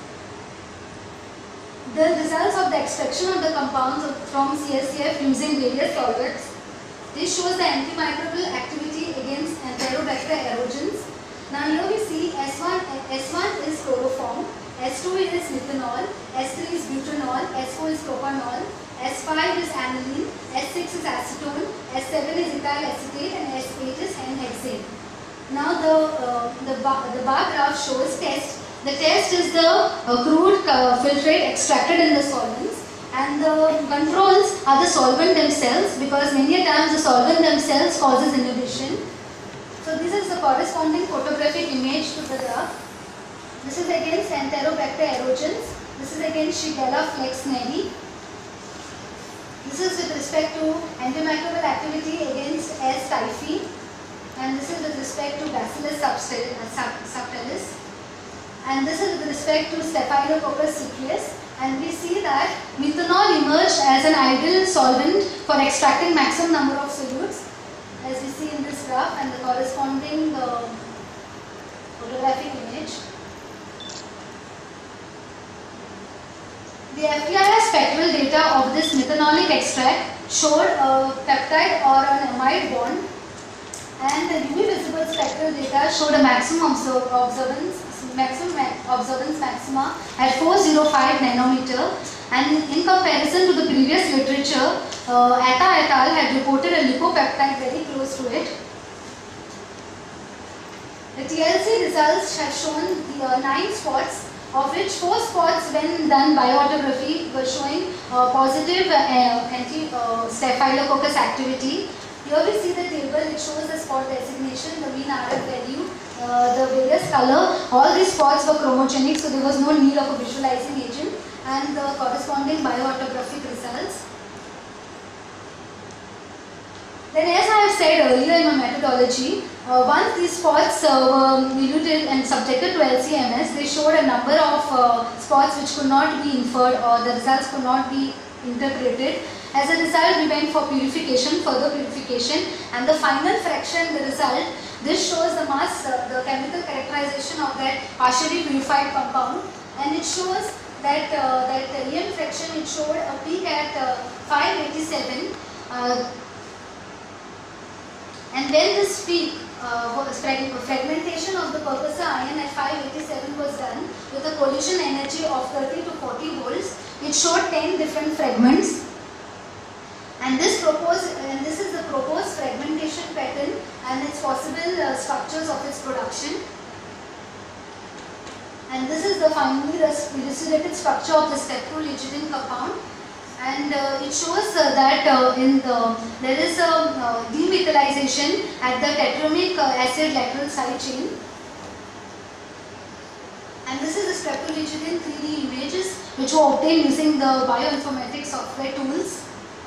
The results of the extraction of the compounds from CSCF using various solvents. This shows the antimicrobial activity against Enterobacter aerogens. Now here we see S1 is chloroform, S2 is methanol, S3 is butanol, S4 is propanol, S5 is aniline, S6 is acetone, S7 is ethyl acetate, and S8 is N-hexane. Now the bar graph shows test. The test is the crude filtrate extracted in the solvents, and the controls are the solvent themselves, because many times the solvent themselves causes inhibition. So this is the corresponding photographic image to the graph. This is against Enterobacter aerogens. This is against Shigella flexneri. This is with respect to antimicrobial activity against S. typhi, and this is with respect to Bacillus subtilis, and this is with respect to Staphylococcus cereus. And we see that methanol emerged as an ideal solvent for extracting maximum number of solutes, as we see in this graph and the corresponding photographic image. The FTIR spectral data of this methanolic extract showed a peptide or an amide bond, and the UV visible spectral data showed a maximum observance maxima at 405 nanometer, and in comparison to the previous literature, Atta et al. Had reported a lipopeptide very close to it. The TLC results have shown the 9 spots, of which 4 spots when done bioautography were showing positive anti-staphylococcus activity. Here we see the table which shows the spot designation, the mean RF value, the various color. All these spots were chromogenic, so there was no need of a visualizing agent, and the corresponding bioautographic results. Then, as I have said earlier in my methodology, once these spots were diluted and subjected to LC-MS, they showed a number of spots which could not be inferred, or the results could not be interpreted. As a result, we went for purification, further purification, and the final fraction, the result, this shows the mass, the chemical characterization of that partially purified compound, and it shows that EM fraction, it showed a peak at 587, and when this peak fragmentation of the precursor ion at 587 was done with a collision energy of 30 to 40 volts, it showed 10 different fragments. And this is the proposed fragmentation pattern and its possible structures of its production. And this is the finally elucidated structure of the streptolizidine compound. And it shows that there is a demethylization at the tetramic acid lateral side chain. And this is the streptolizidine 3D images which were obtained using the bioinformatics software tools.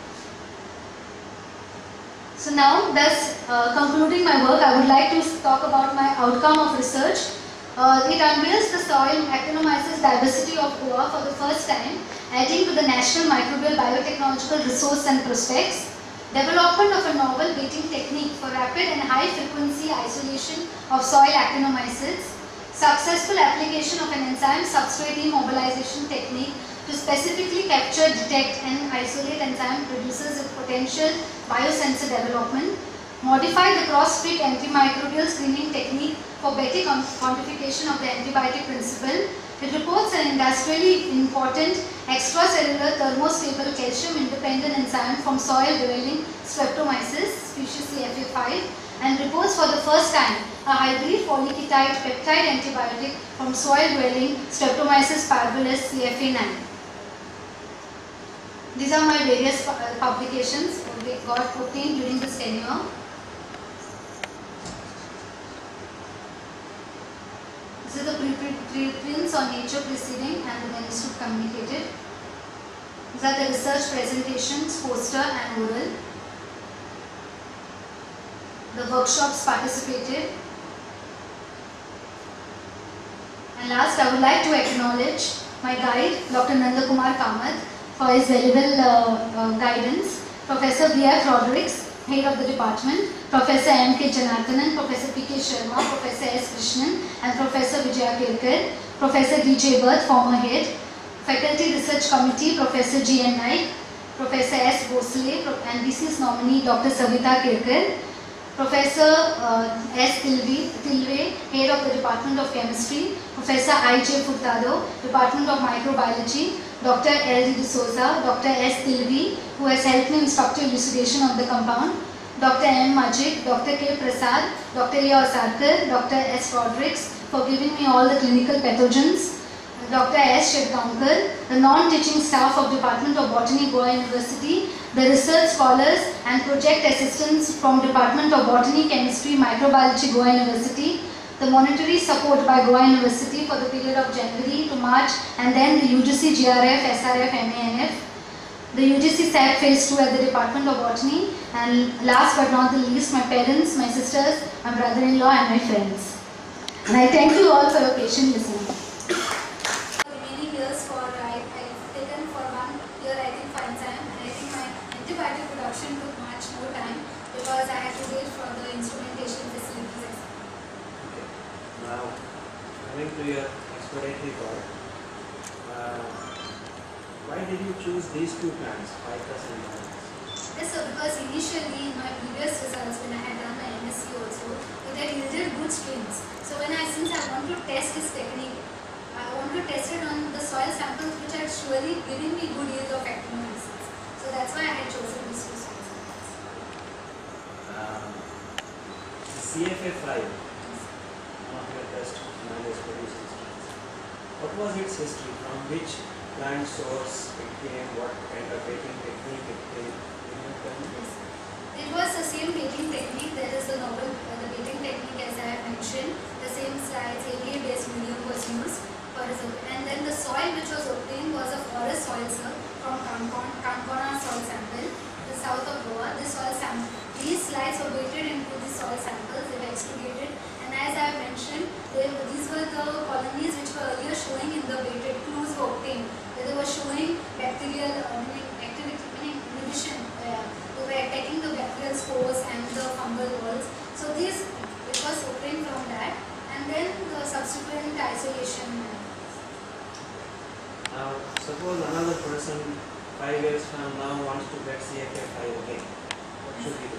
So now, thus concluding my work, I would like to talk about my outcome of research. It unveils the soil actinomyces diversity of Goa for the first time, adding to the national microbial biotechnological resource and prospects. Development of a novel baiting technique for rapid and high frequency isolation of soil actinomyces. Successful application of an enzyme substrate immobilization technique to specifically capture, detect and isolate enzyme producers with potential biosensor development. Modify the cross-fit antimicrobial screening technique for better quantification of the antibiotic principle. It reports an industrially important extracellular thermostable calcium-independent enzyme from soil-dwelling Streptomyces species CFA5 and reports for the first time a hybrid polyketide peptide antibiotic from soil-dwelling Streptomyces parvulus CFA9. These are my various publications that got obtained during this tenure. This is the preprints on Nature Proceeding and the manuscript communicated. These are the research presentations, poster and oral. The workshops participated. And last, I would like to acknowledge my guide, Dr. Nandakumar Kamath, for his valuable guidance. Professor B.R. Rodericks, Head of the Department, Professor M.K. Janardhanan, Professor P.K. Sharma, Professor S. Krishnan and Professor Vijaya Kirkar, Professor D.J. Bhatt, former Head, Faculty Research Committee, Professor G.N. Naik, Professor S. Bhosle and BCS nominee Dr. Savita Kirkar, Professor S. Tilve, Head of the Department of Chemistry, Professor I.J. Furtado, Department of Microbiology, Dr. L. D. D'Souza, Dr. S. Tilvi, who has helped me in structural elucidation of the compound, Dr. M. Majid, Dr. K. Prasad, Dr. A. Osarkar, Dr. S. Rodericks for giving me all the clinical pathogens, Dr. S. Shetgaonkar, the non-teaching staff of Department of Botany, Goa University, the research scholars and project assistants from Department of Botany, Chemistry, Microbiology, Goa University, the monetary support by Goa University for the period of January to March, and then the UGC, GRF, SRF, MANF, the UGC SAT Phase 2 at the Department of Botany, and last but not the least, my parents, my sisters, my brother-in-law and my friends. And I thank you all for your patient listening. Remaining years I've taken for 1 year I think for enzyme, and I think my antibiotic production took much more time because I had to wait for the instrumentation facilities. Now, coming to your exploratory part, why did you choose these two plants, Ficus and Malus? Yes, sir, because initially in my previous results when I had done my MSc also, it had yielded good strains. So since I want to test this technique, I want to test it on the soil samples which had surely given me good yield of actinomyces. So that's why I had chosen these two soil samples. CFA5, one of your best Malus producing strains. What was its history? From which plant source it came? What kind of baking technique it came? It was the same baking technique. There is the baking technique as I have mentioned. The same slides, ADA based medium was used for result. And then the soil which was obtained was a forest soil, sir, from Kankona soil sample, the south of Goa. This soil sample, these slides were weighted into the soil samples. They were extruded, and as I have mentioned, these were the colonies which were earlier showing in the weighted clues were obtained. They were showing bacterial inhibition. They were attacking the bacterial spores and the fungal walls. So it was obtained from that, and then the subsequent isolation. Now, suppose another person 5 years from now wants to get CFA 5 again. What should he do?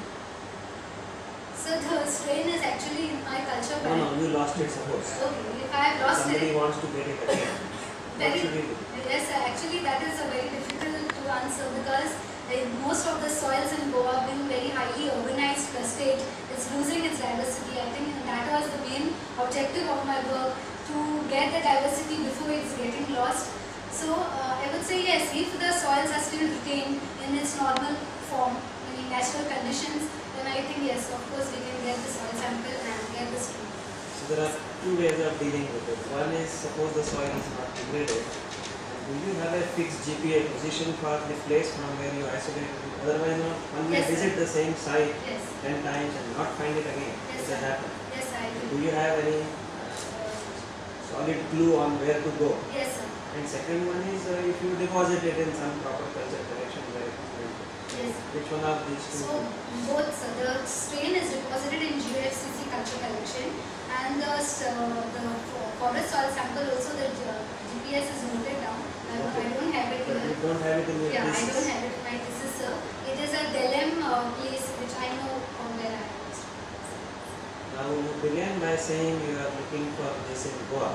So the strain is actually in my culture No, band. no, you lost it suppose. Okay, if I have lost Somebody it, wants to get it again. What very, should he do? yes, actually that is a very difficult to answer because most of the soils in Goa being very highly urbanized state is losing its diversity. I think that was the main objective of my work, to get the diversity before it's getting lost. So I would say yes, if the soils are still retained in its normal form, in natural conditions, then I think yes, of course we can get the soil sample and get the strain. So there are two ways of dealing with it. One is, suppose the soil is not degraded. Do you have a fixed GPA position for the place from where you isolate it? Otherwise, one may Yes, sir. visit the same site Yes, 10 times and not find it again. Yes, Does that sir. happen? yes I Do do. you have any solid clue on where to go? Yes, sir. And second one is, if you deposit it in some proper culture collection where it is meant to. Yes. Which one of these two? So both, sir. The strain is deposited in GFCC culture collection, and the forest soil sample also, the GPS is noted down. I don't have it But here. you don't have it in your Yeah, I thesis. don't have it in my thesis, sir. It is a Delem place which I know from where I was. Now you began by saying you are looking for this in Goa,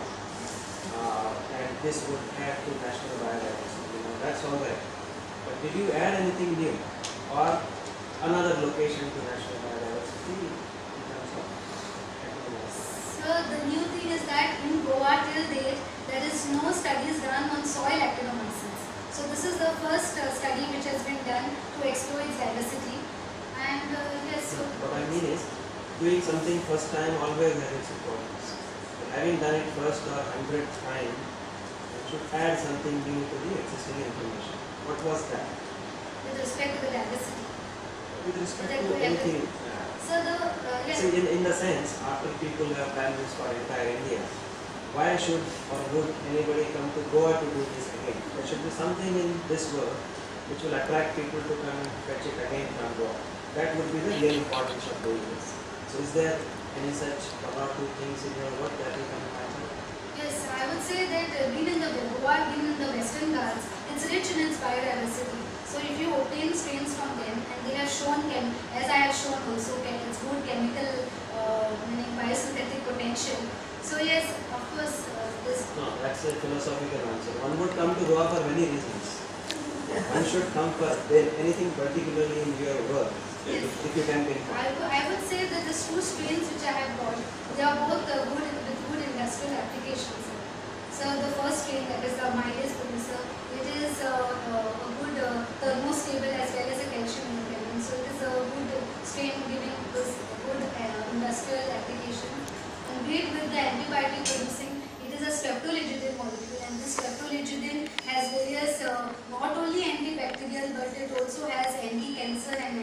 and this would add to national biodiversity. That's all right. But did you add anything new or another location to national biodiversity in terms of activities? So the new thing is that in Goa till date, there is no studies done on soil actinomycins. So this is the first study which has been done to explore its diversity. And yes, so What I mean is, doing something first time always has its importance. But having done it first or 100th time, it should add something new to the existing information. What was that? with respect to the diversity. With respect That to could have anything. So the yes, See, in the sense, after people have done this for entire India, why should or would anybody come to Goa to do this again? There should be something in this work which will attract people to come and fetch it again from Goa. That would be the real importance of doing this. So is there any such one or two things in your work that you can imagine? yes, I would say that being in the Goa, being in the Western Ghats, it's rich in its biodiversity. So if you obtain strains from them, and they have shown, as I have shown also, its good chemical, meaning biosynthetic potential. So yes, of course, this. No, that's a philosophical answer. One would come to Goa for many reasons. One should come for anything particularly in your work, if you can pinpoint. I would say that the two strains which I have got, they are both good with good industrial applications. So the first strain, that is the Miles producer, it is a good thermostable as well as a calcium independent. So it is a good strain giving this good industrial application. And great with the antibiotic producing, it is a streptoligidin molecule, and this streptoligidin has various not only antibacterial but it also has anti-cancer and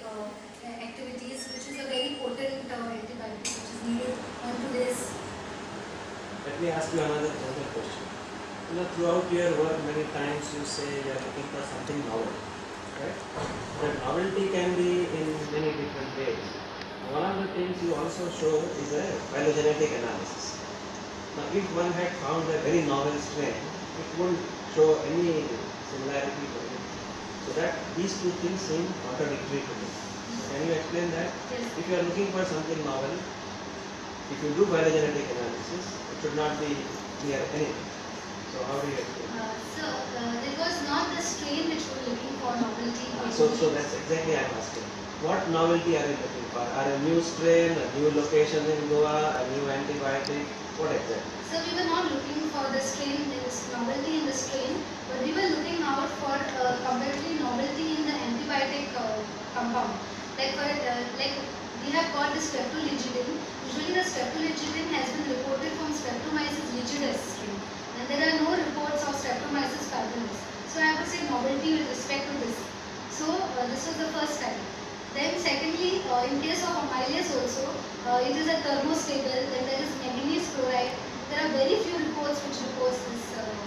activities, which is a very potent antibiotic which is needed on today's. Let me ask you another general question. Throughout your work, many times you say you are looking for something novel, right? That novelty can be in many different ways. One of the things you also show is a phylogenetic analysis. Now, if one had found a very novel strain, it wouldn't show any similarity to it. So that these two things seem contradictory to me. Can you explain that? Yes. If you are looking for something novel, if you do phylogenetic analysis, it should not be near anything. So how do you explain? It was not the strain which we were looking for novelty. So that's exactly I'm asking. What novelty are you looking for? Are a new strain, a new location in Goa, a new antibiotic? What exactly? So we were not looking for the strain, this novelty in the strain, but we were looking out for comparatively novelty in the antibiotic compound. Like we have got the streptoligidin. Usually the streptoligidin has been reported from Streptomyces rigidus strain, and there are no reports of Streptomyces pyogenes. So I would say novelty with respect to this. So this was the first study. Then secondly, in case of amylase also, it is a thermostable, then there is manganese chloride. There are very few reports which reports this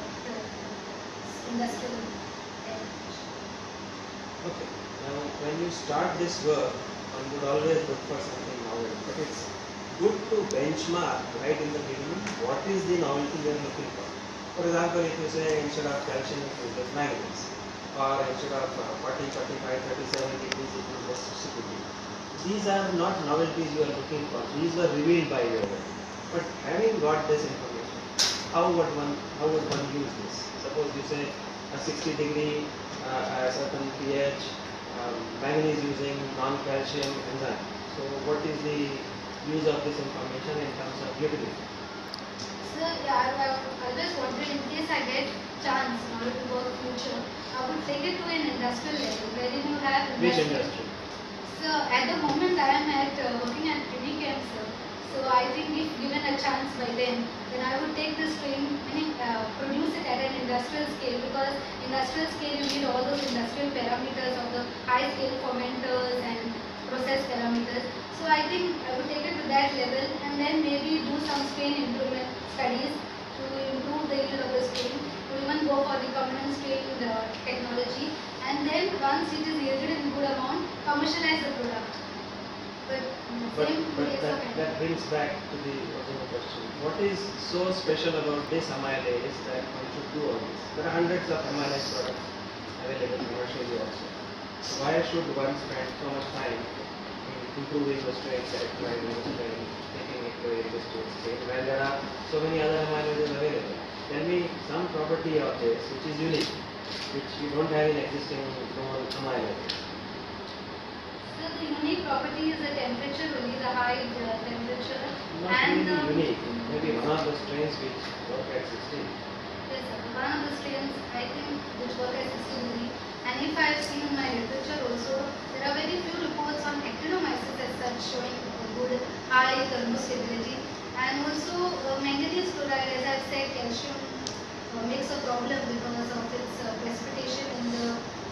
industrial application. Okay. Now, when you start this work, one would always look for something novel. But it's good to benchmark right in the beginning what is the novelty you are looking for. For example, if you say instead of calcium it uses manganese, or instead of 40, 45, 37 degrees it uses CPT. These are not novelties you are looking for. These were revealed by your work. But having got this information, how would one use this? Suppose you say a 60-degree, a certain pH, manganese using non-calcium enzyme. So what is the use of this information in terms of utility? Sir, yeah, I just wanted, in case I get chance in order to work future, I would take it to an industrial level wherein you have Which industry? So at the moment I am working at Unichem, sir. So I think if given a chance by then I would take this train, produce it at an industrial scale, because industrial scale you need all those industrial parameters of the high scale fermenters and process parameters. So I think I would take it to that level and then maybe do some strain improvement studies to improve the yield of the strain, to even go for recombinant strain technology, and then once it is yielded in good amount, commercialize the product. But that brings back to the original question. What is so special about this amylase that one should do all this? There are hundreds of amylase products available commercially also. So why should one spend so much time in improving the strain, characterizing the strain, taking it to a industrial stage when there are so many other amylases available? Tell me some property of this which is unique, which you don't have in existing known amylase. So the unique property is the temperature, only the high temperature. Not And really unique. Maybe one of the strains which work at 16. yes, sir, one of the strains I think which work at 60 degree. And if I have seen in my literature also, there are very few reports on actinomyces as such showing good high thermostability. And also manganese chloride, as I have said, calcium makes a problem because of its precipitation in the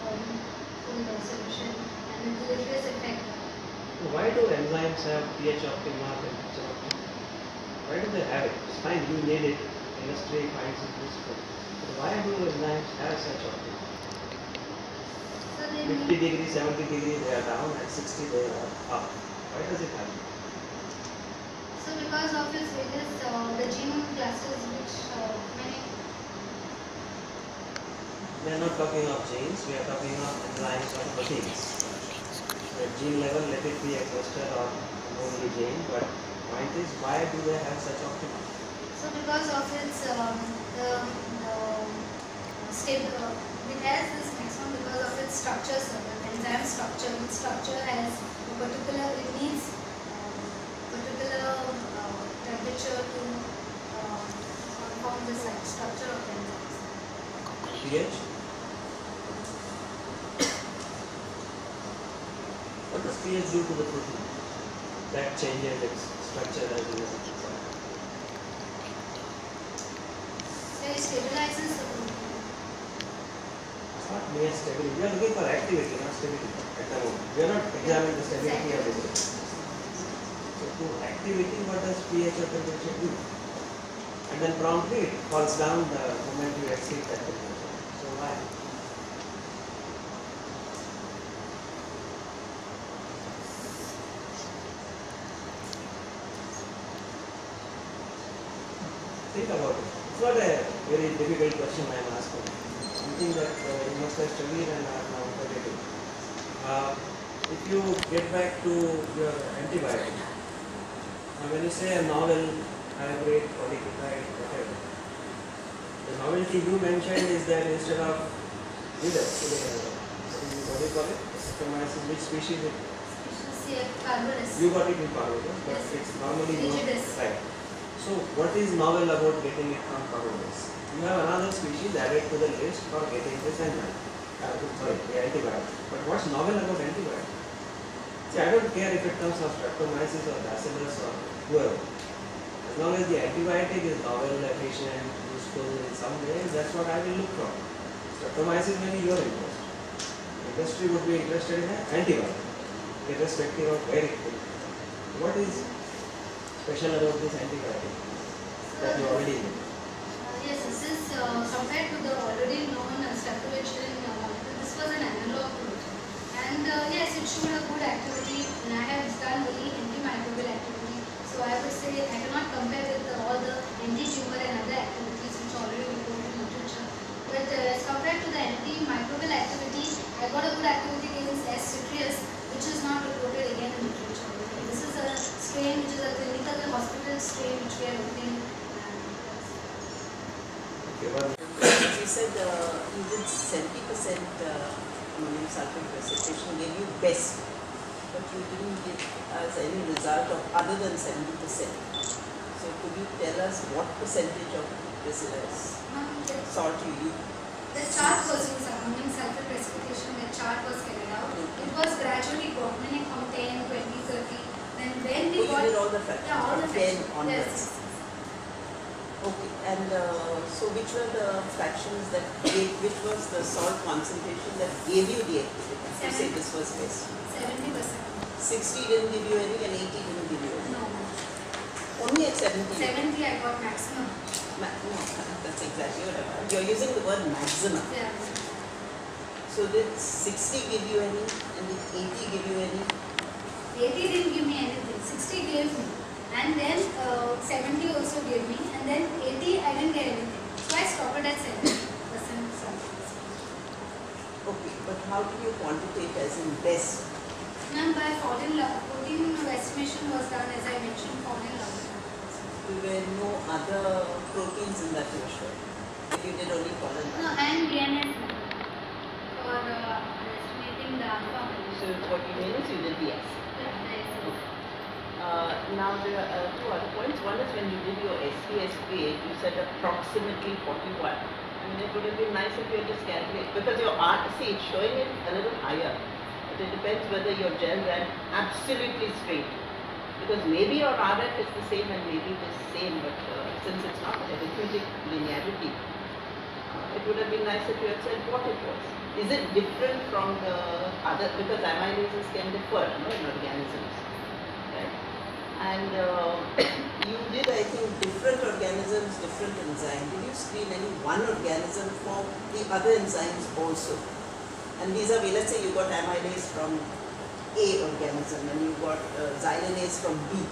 solution and the deleterious effect. Why do enzymes have pH optima, temperature optima? Why do they have it? It's fine, you need it, industry finds it useful. But why do enzymes have such optima? So they 50 degrees, 70 degrees they are down, and 60 they are up. Why does it happen? So because of its various the genome classes which many. We are not talking of genes, we are talking of enzymes or proteins. At gene level, let it be a cluster or only gene, but point is, why do they have such optima? So because of its stable, it has this maximum because of its structure, sir, the enzyme structure. Its structure has a particular, it needs particular temperature to form the structure of the enzymes. pH? What does pH do to the protein? That changes its structure as a result. So it stabilizes the protein. It's not mere stability. We are looking for activity, not stability at the moment. We are not examining the stability of the protein. So to activity, what does pH or temperature do? And then promptly it falls down the moment you exceed that temperature. So why? Think about it. It's not a very difficult question I am asking. Something that you must have studied and are now forgetting. If you get back to your antibiotic, when you say a novel, hybrid, polypeptide, whatever, the novelty you mentioned is that instead of what do you call it? Streptomyces, which species it is? CF carbolus. You got it in Parvus, but Yes. it's normally not Rigidus. right. So what is novel about getting it from Parvus? You have another species added to the list for getting this enzyme. Sorry, the antibiotic. But what's novel about antibiotic? See, I don't care if it comes from Streptomyces or Bacillus or whoever. As long as the antibiotic is novel, efficient, useful in some way, that's what I will look for. Streptomyces may be your interest. Industry would be interested in an antibiotic, irrespective of where it will. What is special about this antibiotic that you already know? Yes, this is compared to the already known streptomycin molecule. This was an analog to it. And yes, it showed a good activity, and I have done only antimicrobial activity. So I would say I cannot compare with all the anti-tumor and other activities which already we strain which we are looking. You said you did 70% ammonium sulfate precipitation, gave you best, but you didn't give us any result of other than 70%. So could you tell us what percentage of salt you used? The chart was used, ammonium sulfate precipitation, the chart was carried out. It was gradually broadening from 10, 20, 30. Then when we got... You did all the fractions? Yeah, all the 10 fractions. onwards. Yes. Okay, and so which were the fractions that gave, which was the salt concentration that gave you the activity? You say this was best. 70%. 60 didn't give you any and 80 didn't give you any? No. Only at 70? 70 I got maximum. No, that's exactly what I meant. You're using the word maximum. Yeah. So did 60 give you any and did 80 give you any? 80 didn't give me anything. 60 gave me. And then 70 also gave me. And then 80 I didn't get anything. So I stopped it at 70%. Okay, but how do you quantitate as in best? Ma'am, by protein estimation was done, as I mentioned, protein level. There were no other proteins in that ratio. You did only pollen. No, and DNS for estimating the alpha. So what you mean is you did the S. Now there are two other points. One is when you did your SPS grade, you said approximately 41. I mean, it would have been nice if you had just calculated, because your see, it's showing it a little higher. But it depends whether your gel ran absolutely straight. Because maybe your RF is the same and maybe it is the same, but since it's not arithmetic linearity, it would have been nice if you had said what it was. Is it different from the other, because amylases can differ, no, in organisms, right? And you did, I think, different organisms, different enzymes. Did you screen any one organism for the other enzymes also? And these are, let's say you got amylase from A organism and you got xylanase from B.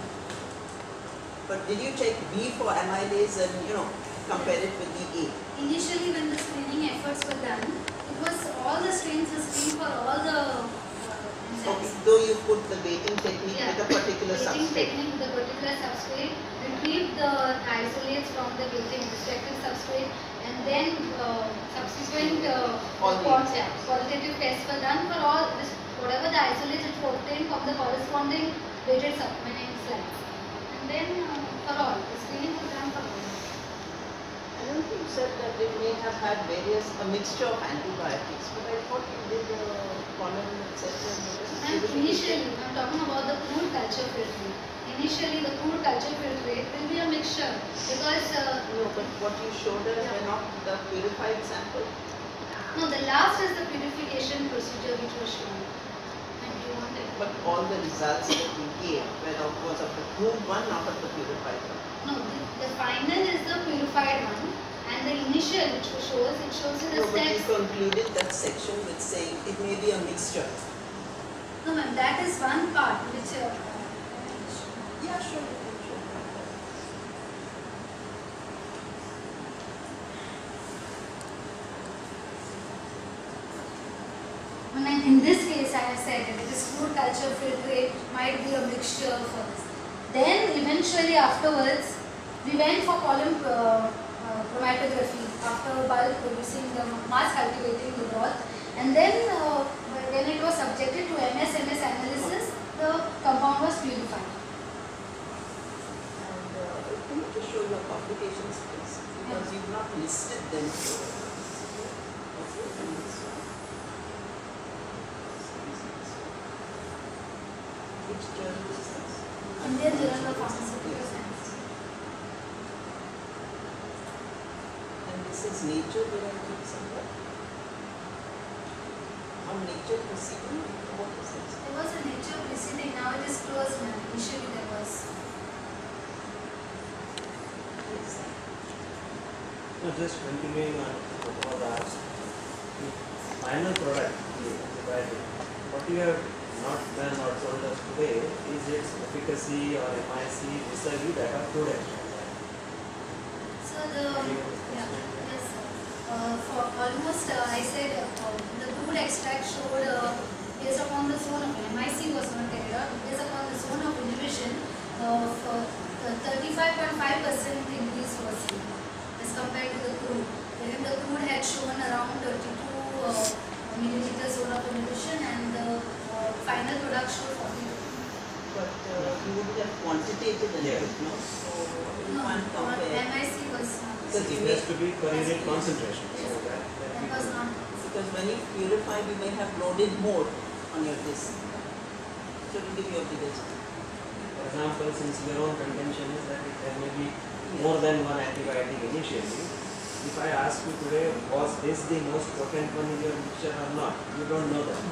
But did you check B for amylase and, compare it with the A? Initially, when the screening efforts were done, it was all the strains were screened for all the enzymes. Okay, though you put the baiting technique with a particular baiting substrate. technique with a particular substrate, retrieve the isolates from the baiting respective substrate, and then subsequent qualitative tests were done for all whatever the isolates which were obtained from the corresponding weighted supplementing slides. And then for all, the screening was done for all. I don't think you said that they may have had a mixture of antibiotics, but I thought you did pollen, etc. And initially, I'm talking about the crude culture filtrate. Initially, the crude culture filtrate will be a mixture because... no, but what you showed us were not the purified sample. No, the last is the purification procedure which was shown. And you want it. But all the results that we gave was of the crude one, not of the purified one. No, the final is the purified one, and the initial which shows you the No, but you steps. concluded that section with saying it may be a mixture. No, ma'am, that is one part which. Yeah, sure. In this case, I have said that it is crude culture filtrate, might be a mixture for this. Then eventually afterwards, we went for column chromatography after bulk producing the mass cultivating the broth, and then when it was subjected to MS analysis, the compound was purified. And can you just show your publications, please? Because you've not listed them. Which journal is this? Indian Journal of Pharmaceutical Science. And this is Nature, did I keep somewhere? On Nature Proceeding? What is this? There was a Nature preceding, now it is closed, ma'am. Initially there was. What is that? No, just continuing on what was asked. The final product, the antibiotic, what you have not done or told us today is its efficacy or MIC vis-a-vis that of crude extract. So yes, for almost I said the crude extract showed based upon the zone of MIC was not carried out, based upon the zone of inhibition of 35% have quantitated a Yeah. little, no? So you No, can't compare. MIC was not. Because It has to be per unit concentration. So that That we was do. not. Because when you purify, you may have loaded more on your disk. So to give you a bigger score. For example, since your own contention is that there may be more than one antibiotic initially, if I ask you today, was this the most potent one in your mixture or not, you don't know that.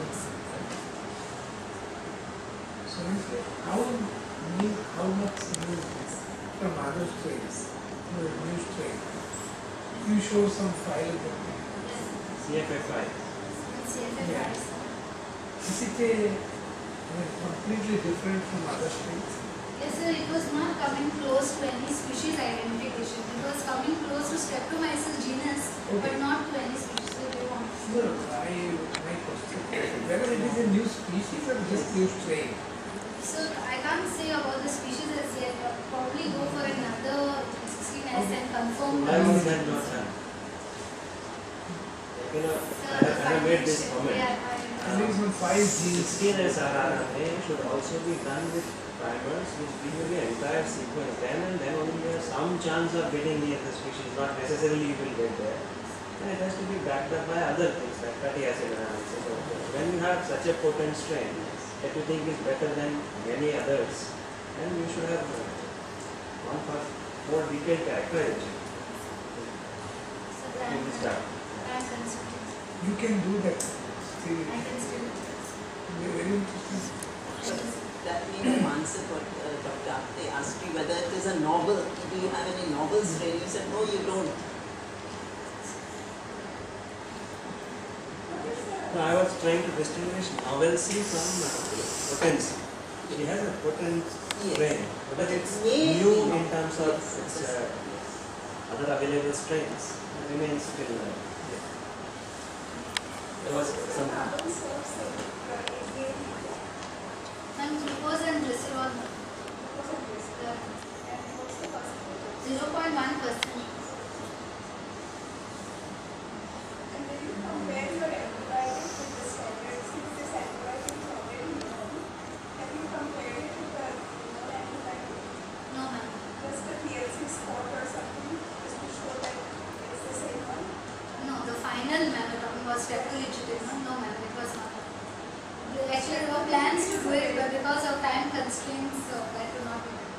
So how much you from other strains to a new strain? You show some file that CFFI. Yeah. is it completely different from other strains? Yes, sir, it was not coming close to any species identification. It was coming close to Streptomyces genus, but not to any species. So they want. No, my question whether it is a new species or just new strain. So I can't say about the species as yet. I'll probably go for another 16 and confirm. Why would that not happen? You know, I have made this comment. At least on 5 genes. 16 sRNA should also be done with primers which give you the entire sequence. Then and then only you have some chance of getting near the species, not necessarily you will get there. And it has to be backed up by other things like fatty acid analysis. When you have such a potent strain that you think is better than many others, then you should have gone for more detailed characterization in this data. You can do that. See, I can still. very interesting. So that may have answered what Dr. Apte asked you, whether it is a novel. Do you have any novel strain? You said, no, you don't. No, I was trying to distinguish novelty from potency. She has a potent strain, but it's new in terms of its other available strains. It remains still. There was some. And glucose and glycerol. 0.1%. No, ma'am. No, the final mammogram was tetralegitimate. No, ma'am, it was not. Actually, there were plans to do it, but because of time constraints, that could not be done.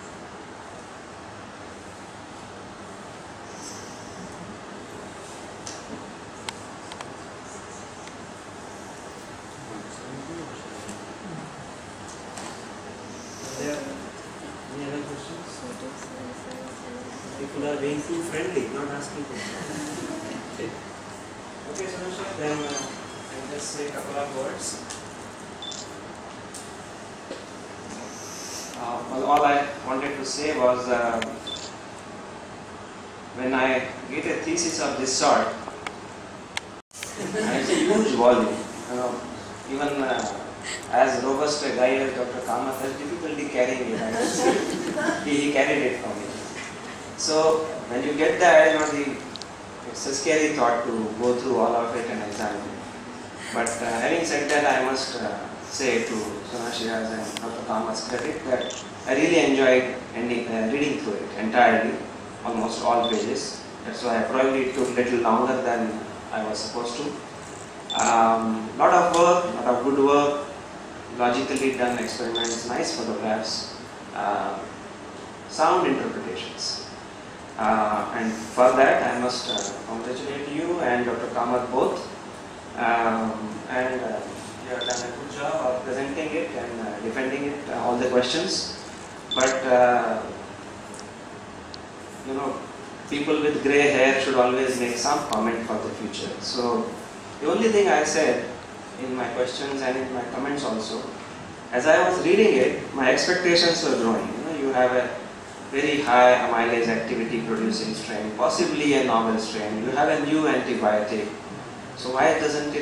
There any other questions? People are being too friendly, not asking questions. Okay, Sunusha, then I'll just say a couple of words. Well, all I wanted to say was when I get a thesis of this sort, and it's a huge volume, even as robust a guy as Dr. Kamath has difficulty carrying it. He carried it for me. So when you get that, it's a scary thought to go through all of it and examine it. But having said that, I must say to Sonashira's and Dr. Kamath's credit that I really enjoyed reading through it entirely, almost all pages. That's why probably it took a little longer than I was supposed to. Lot of work, lot of good work, logically done experiments, nice photographs, sound interpretations. And for that I must congratulate you and Dr. Kamath both. You have done a good job of presenting it and defending it, all the questions. But people with grey hair should always make some comment for the future. So the only thing I said in my questions and in my comments also, as I was reading it, my expectations were growing. You have a very high amylase activity producing strain, possibly a novel strain. You have a new antibiotic. So why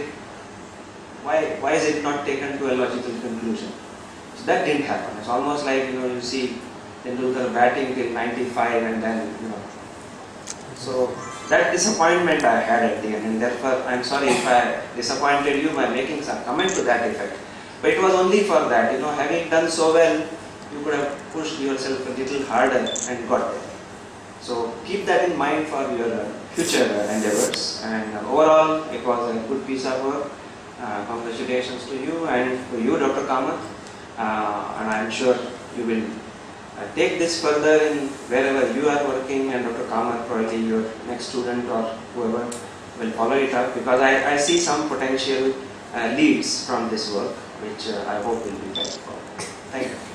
is it not taken to a logical conclusion? So that didn't happen. It's almost like you see Tendulkar batting till 95 and then So that disappointment I had at the end, and therefore I'm sorry if I disappointed you by making some comment to that effect. But it was only for that, having done so well you could have pushed yourself a little harder and got there. So keep that in mind for your future endeavors. And overall, it was a good piece of work. Congratulations to you and to you, Dr. Kamath. And I am sure you will take this further in wherever you are working, and Dr. Kamath, probably your next student or whoever, will follow it up, because I see some potential leads from this work, which I hope will be carried forward. Thank you.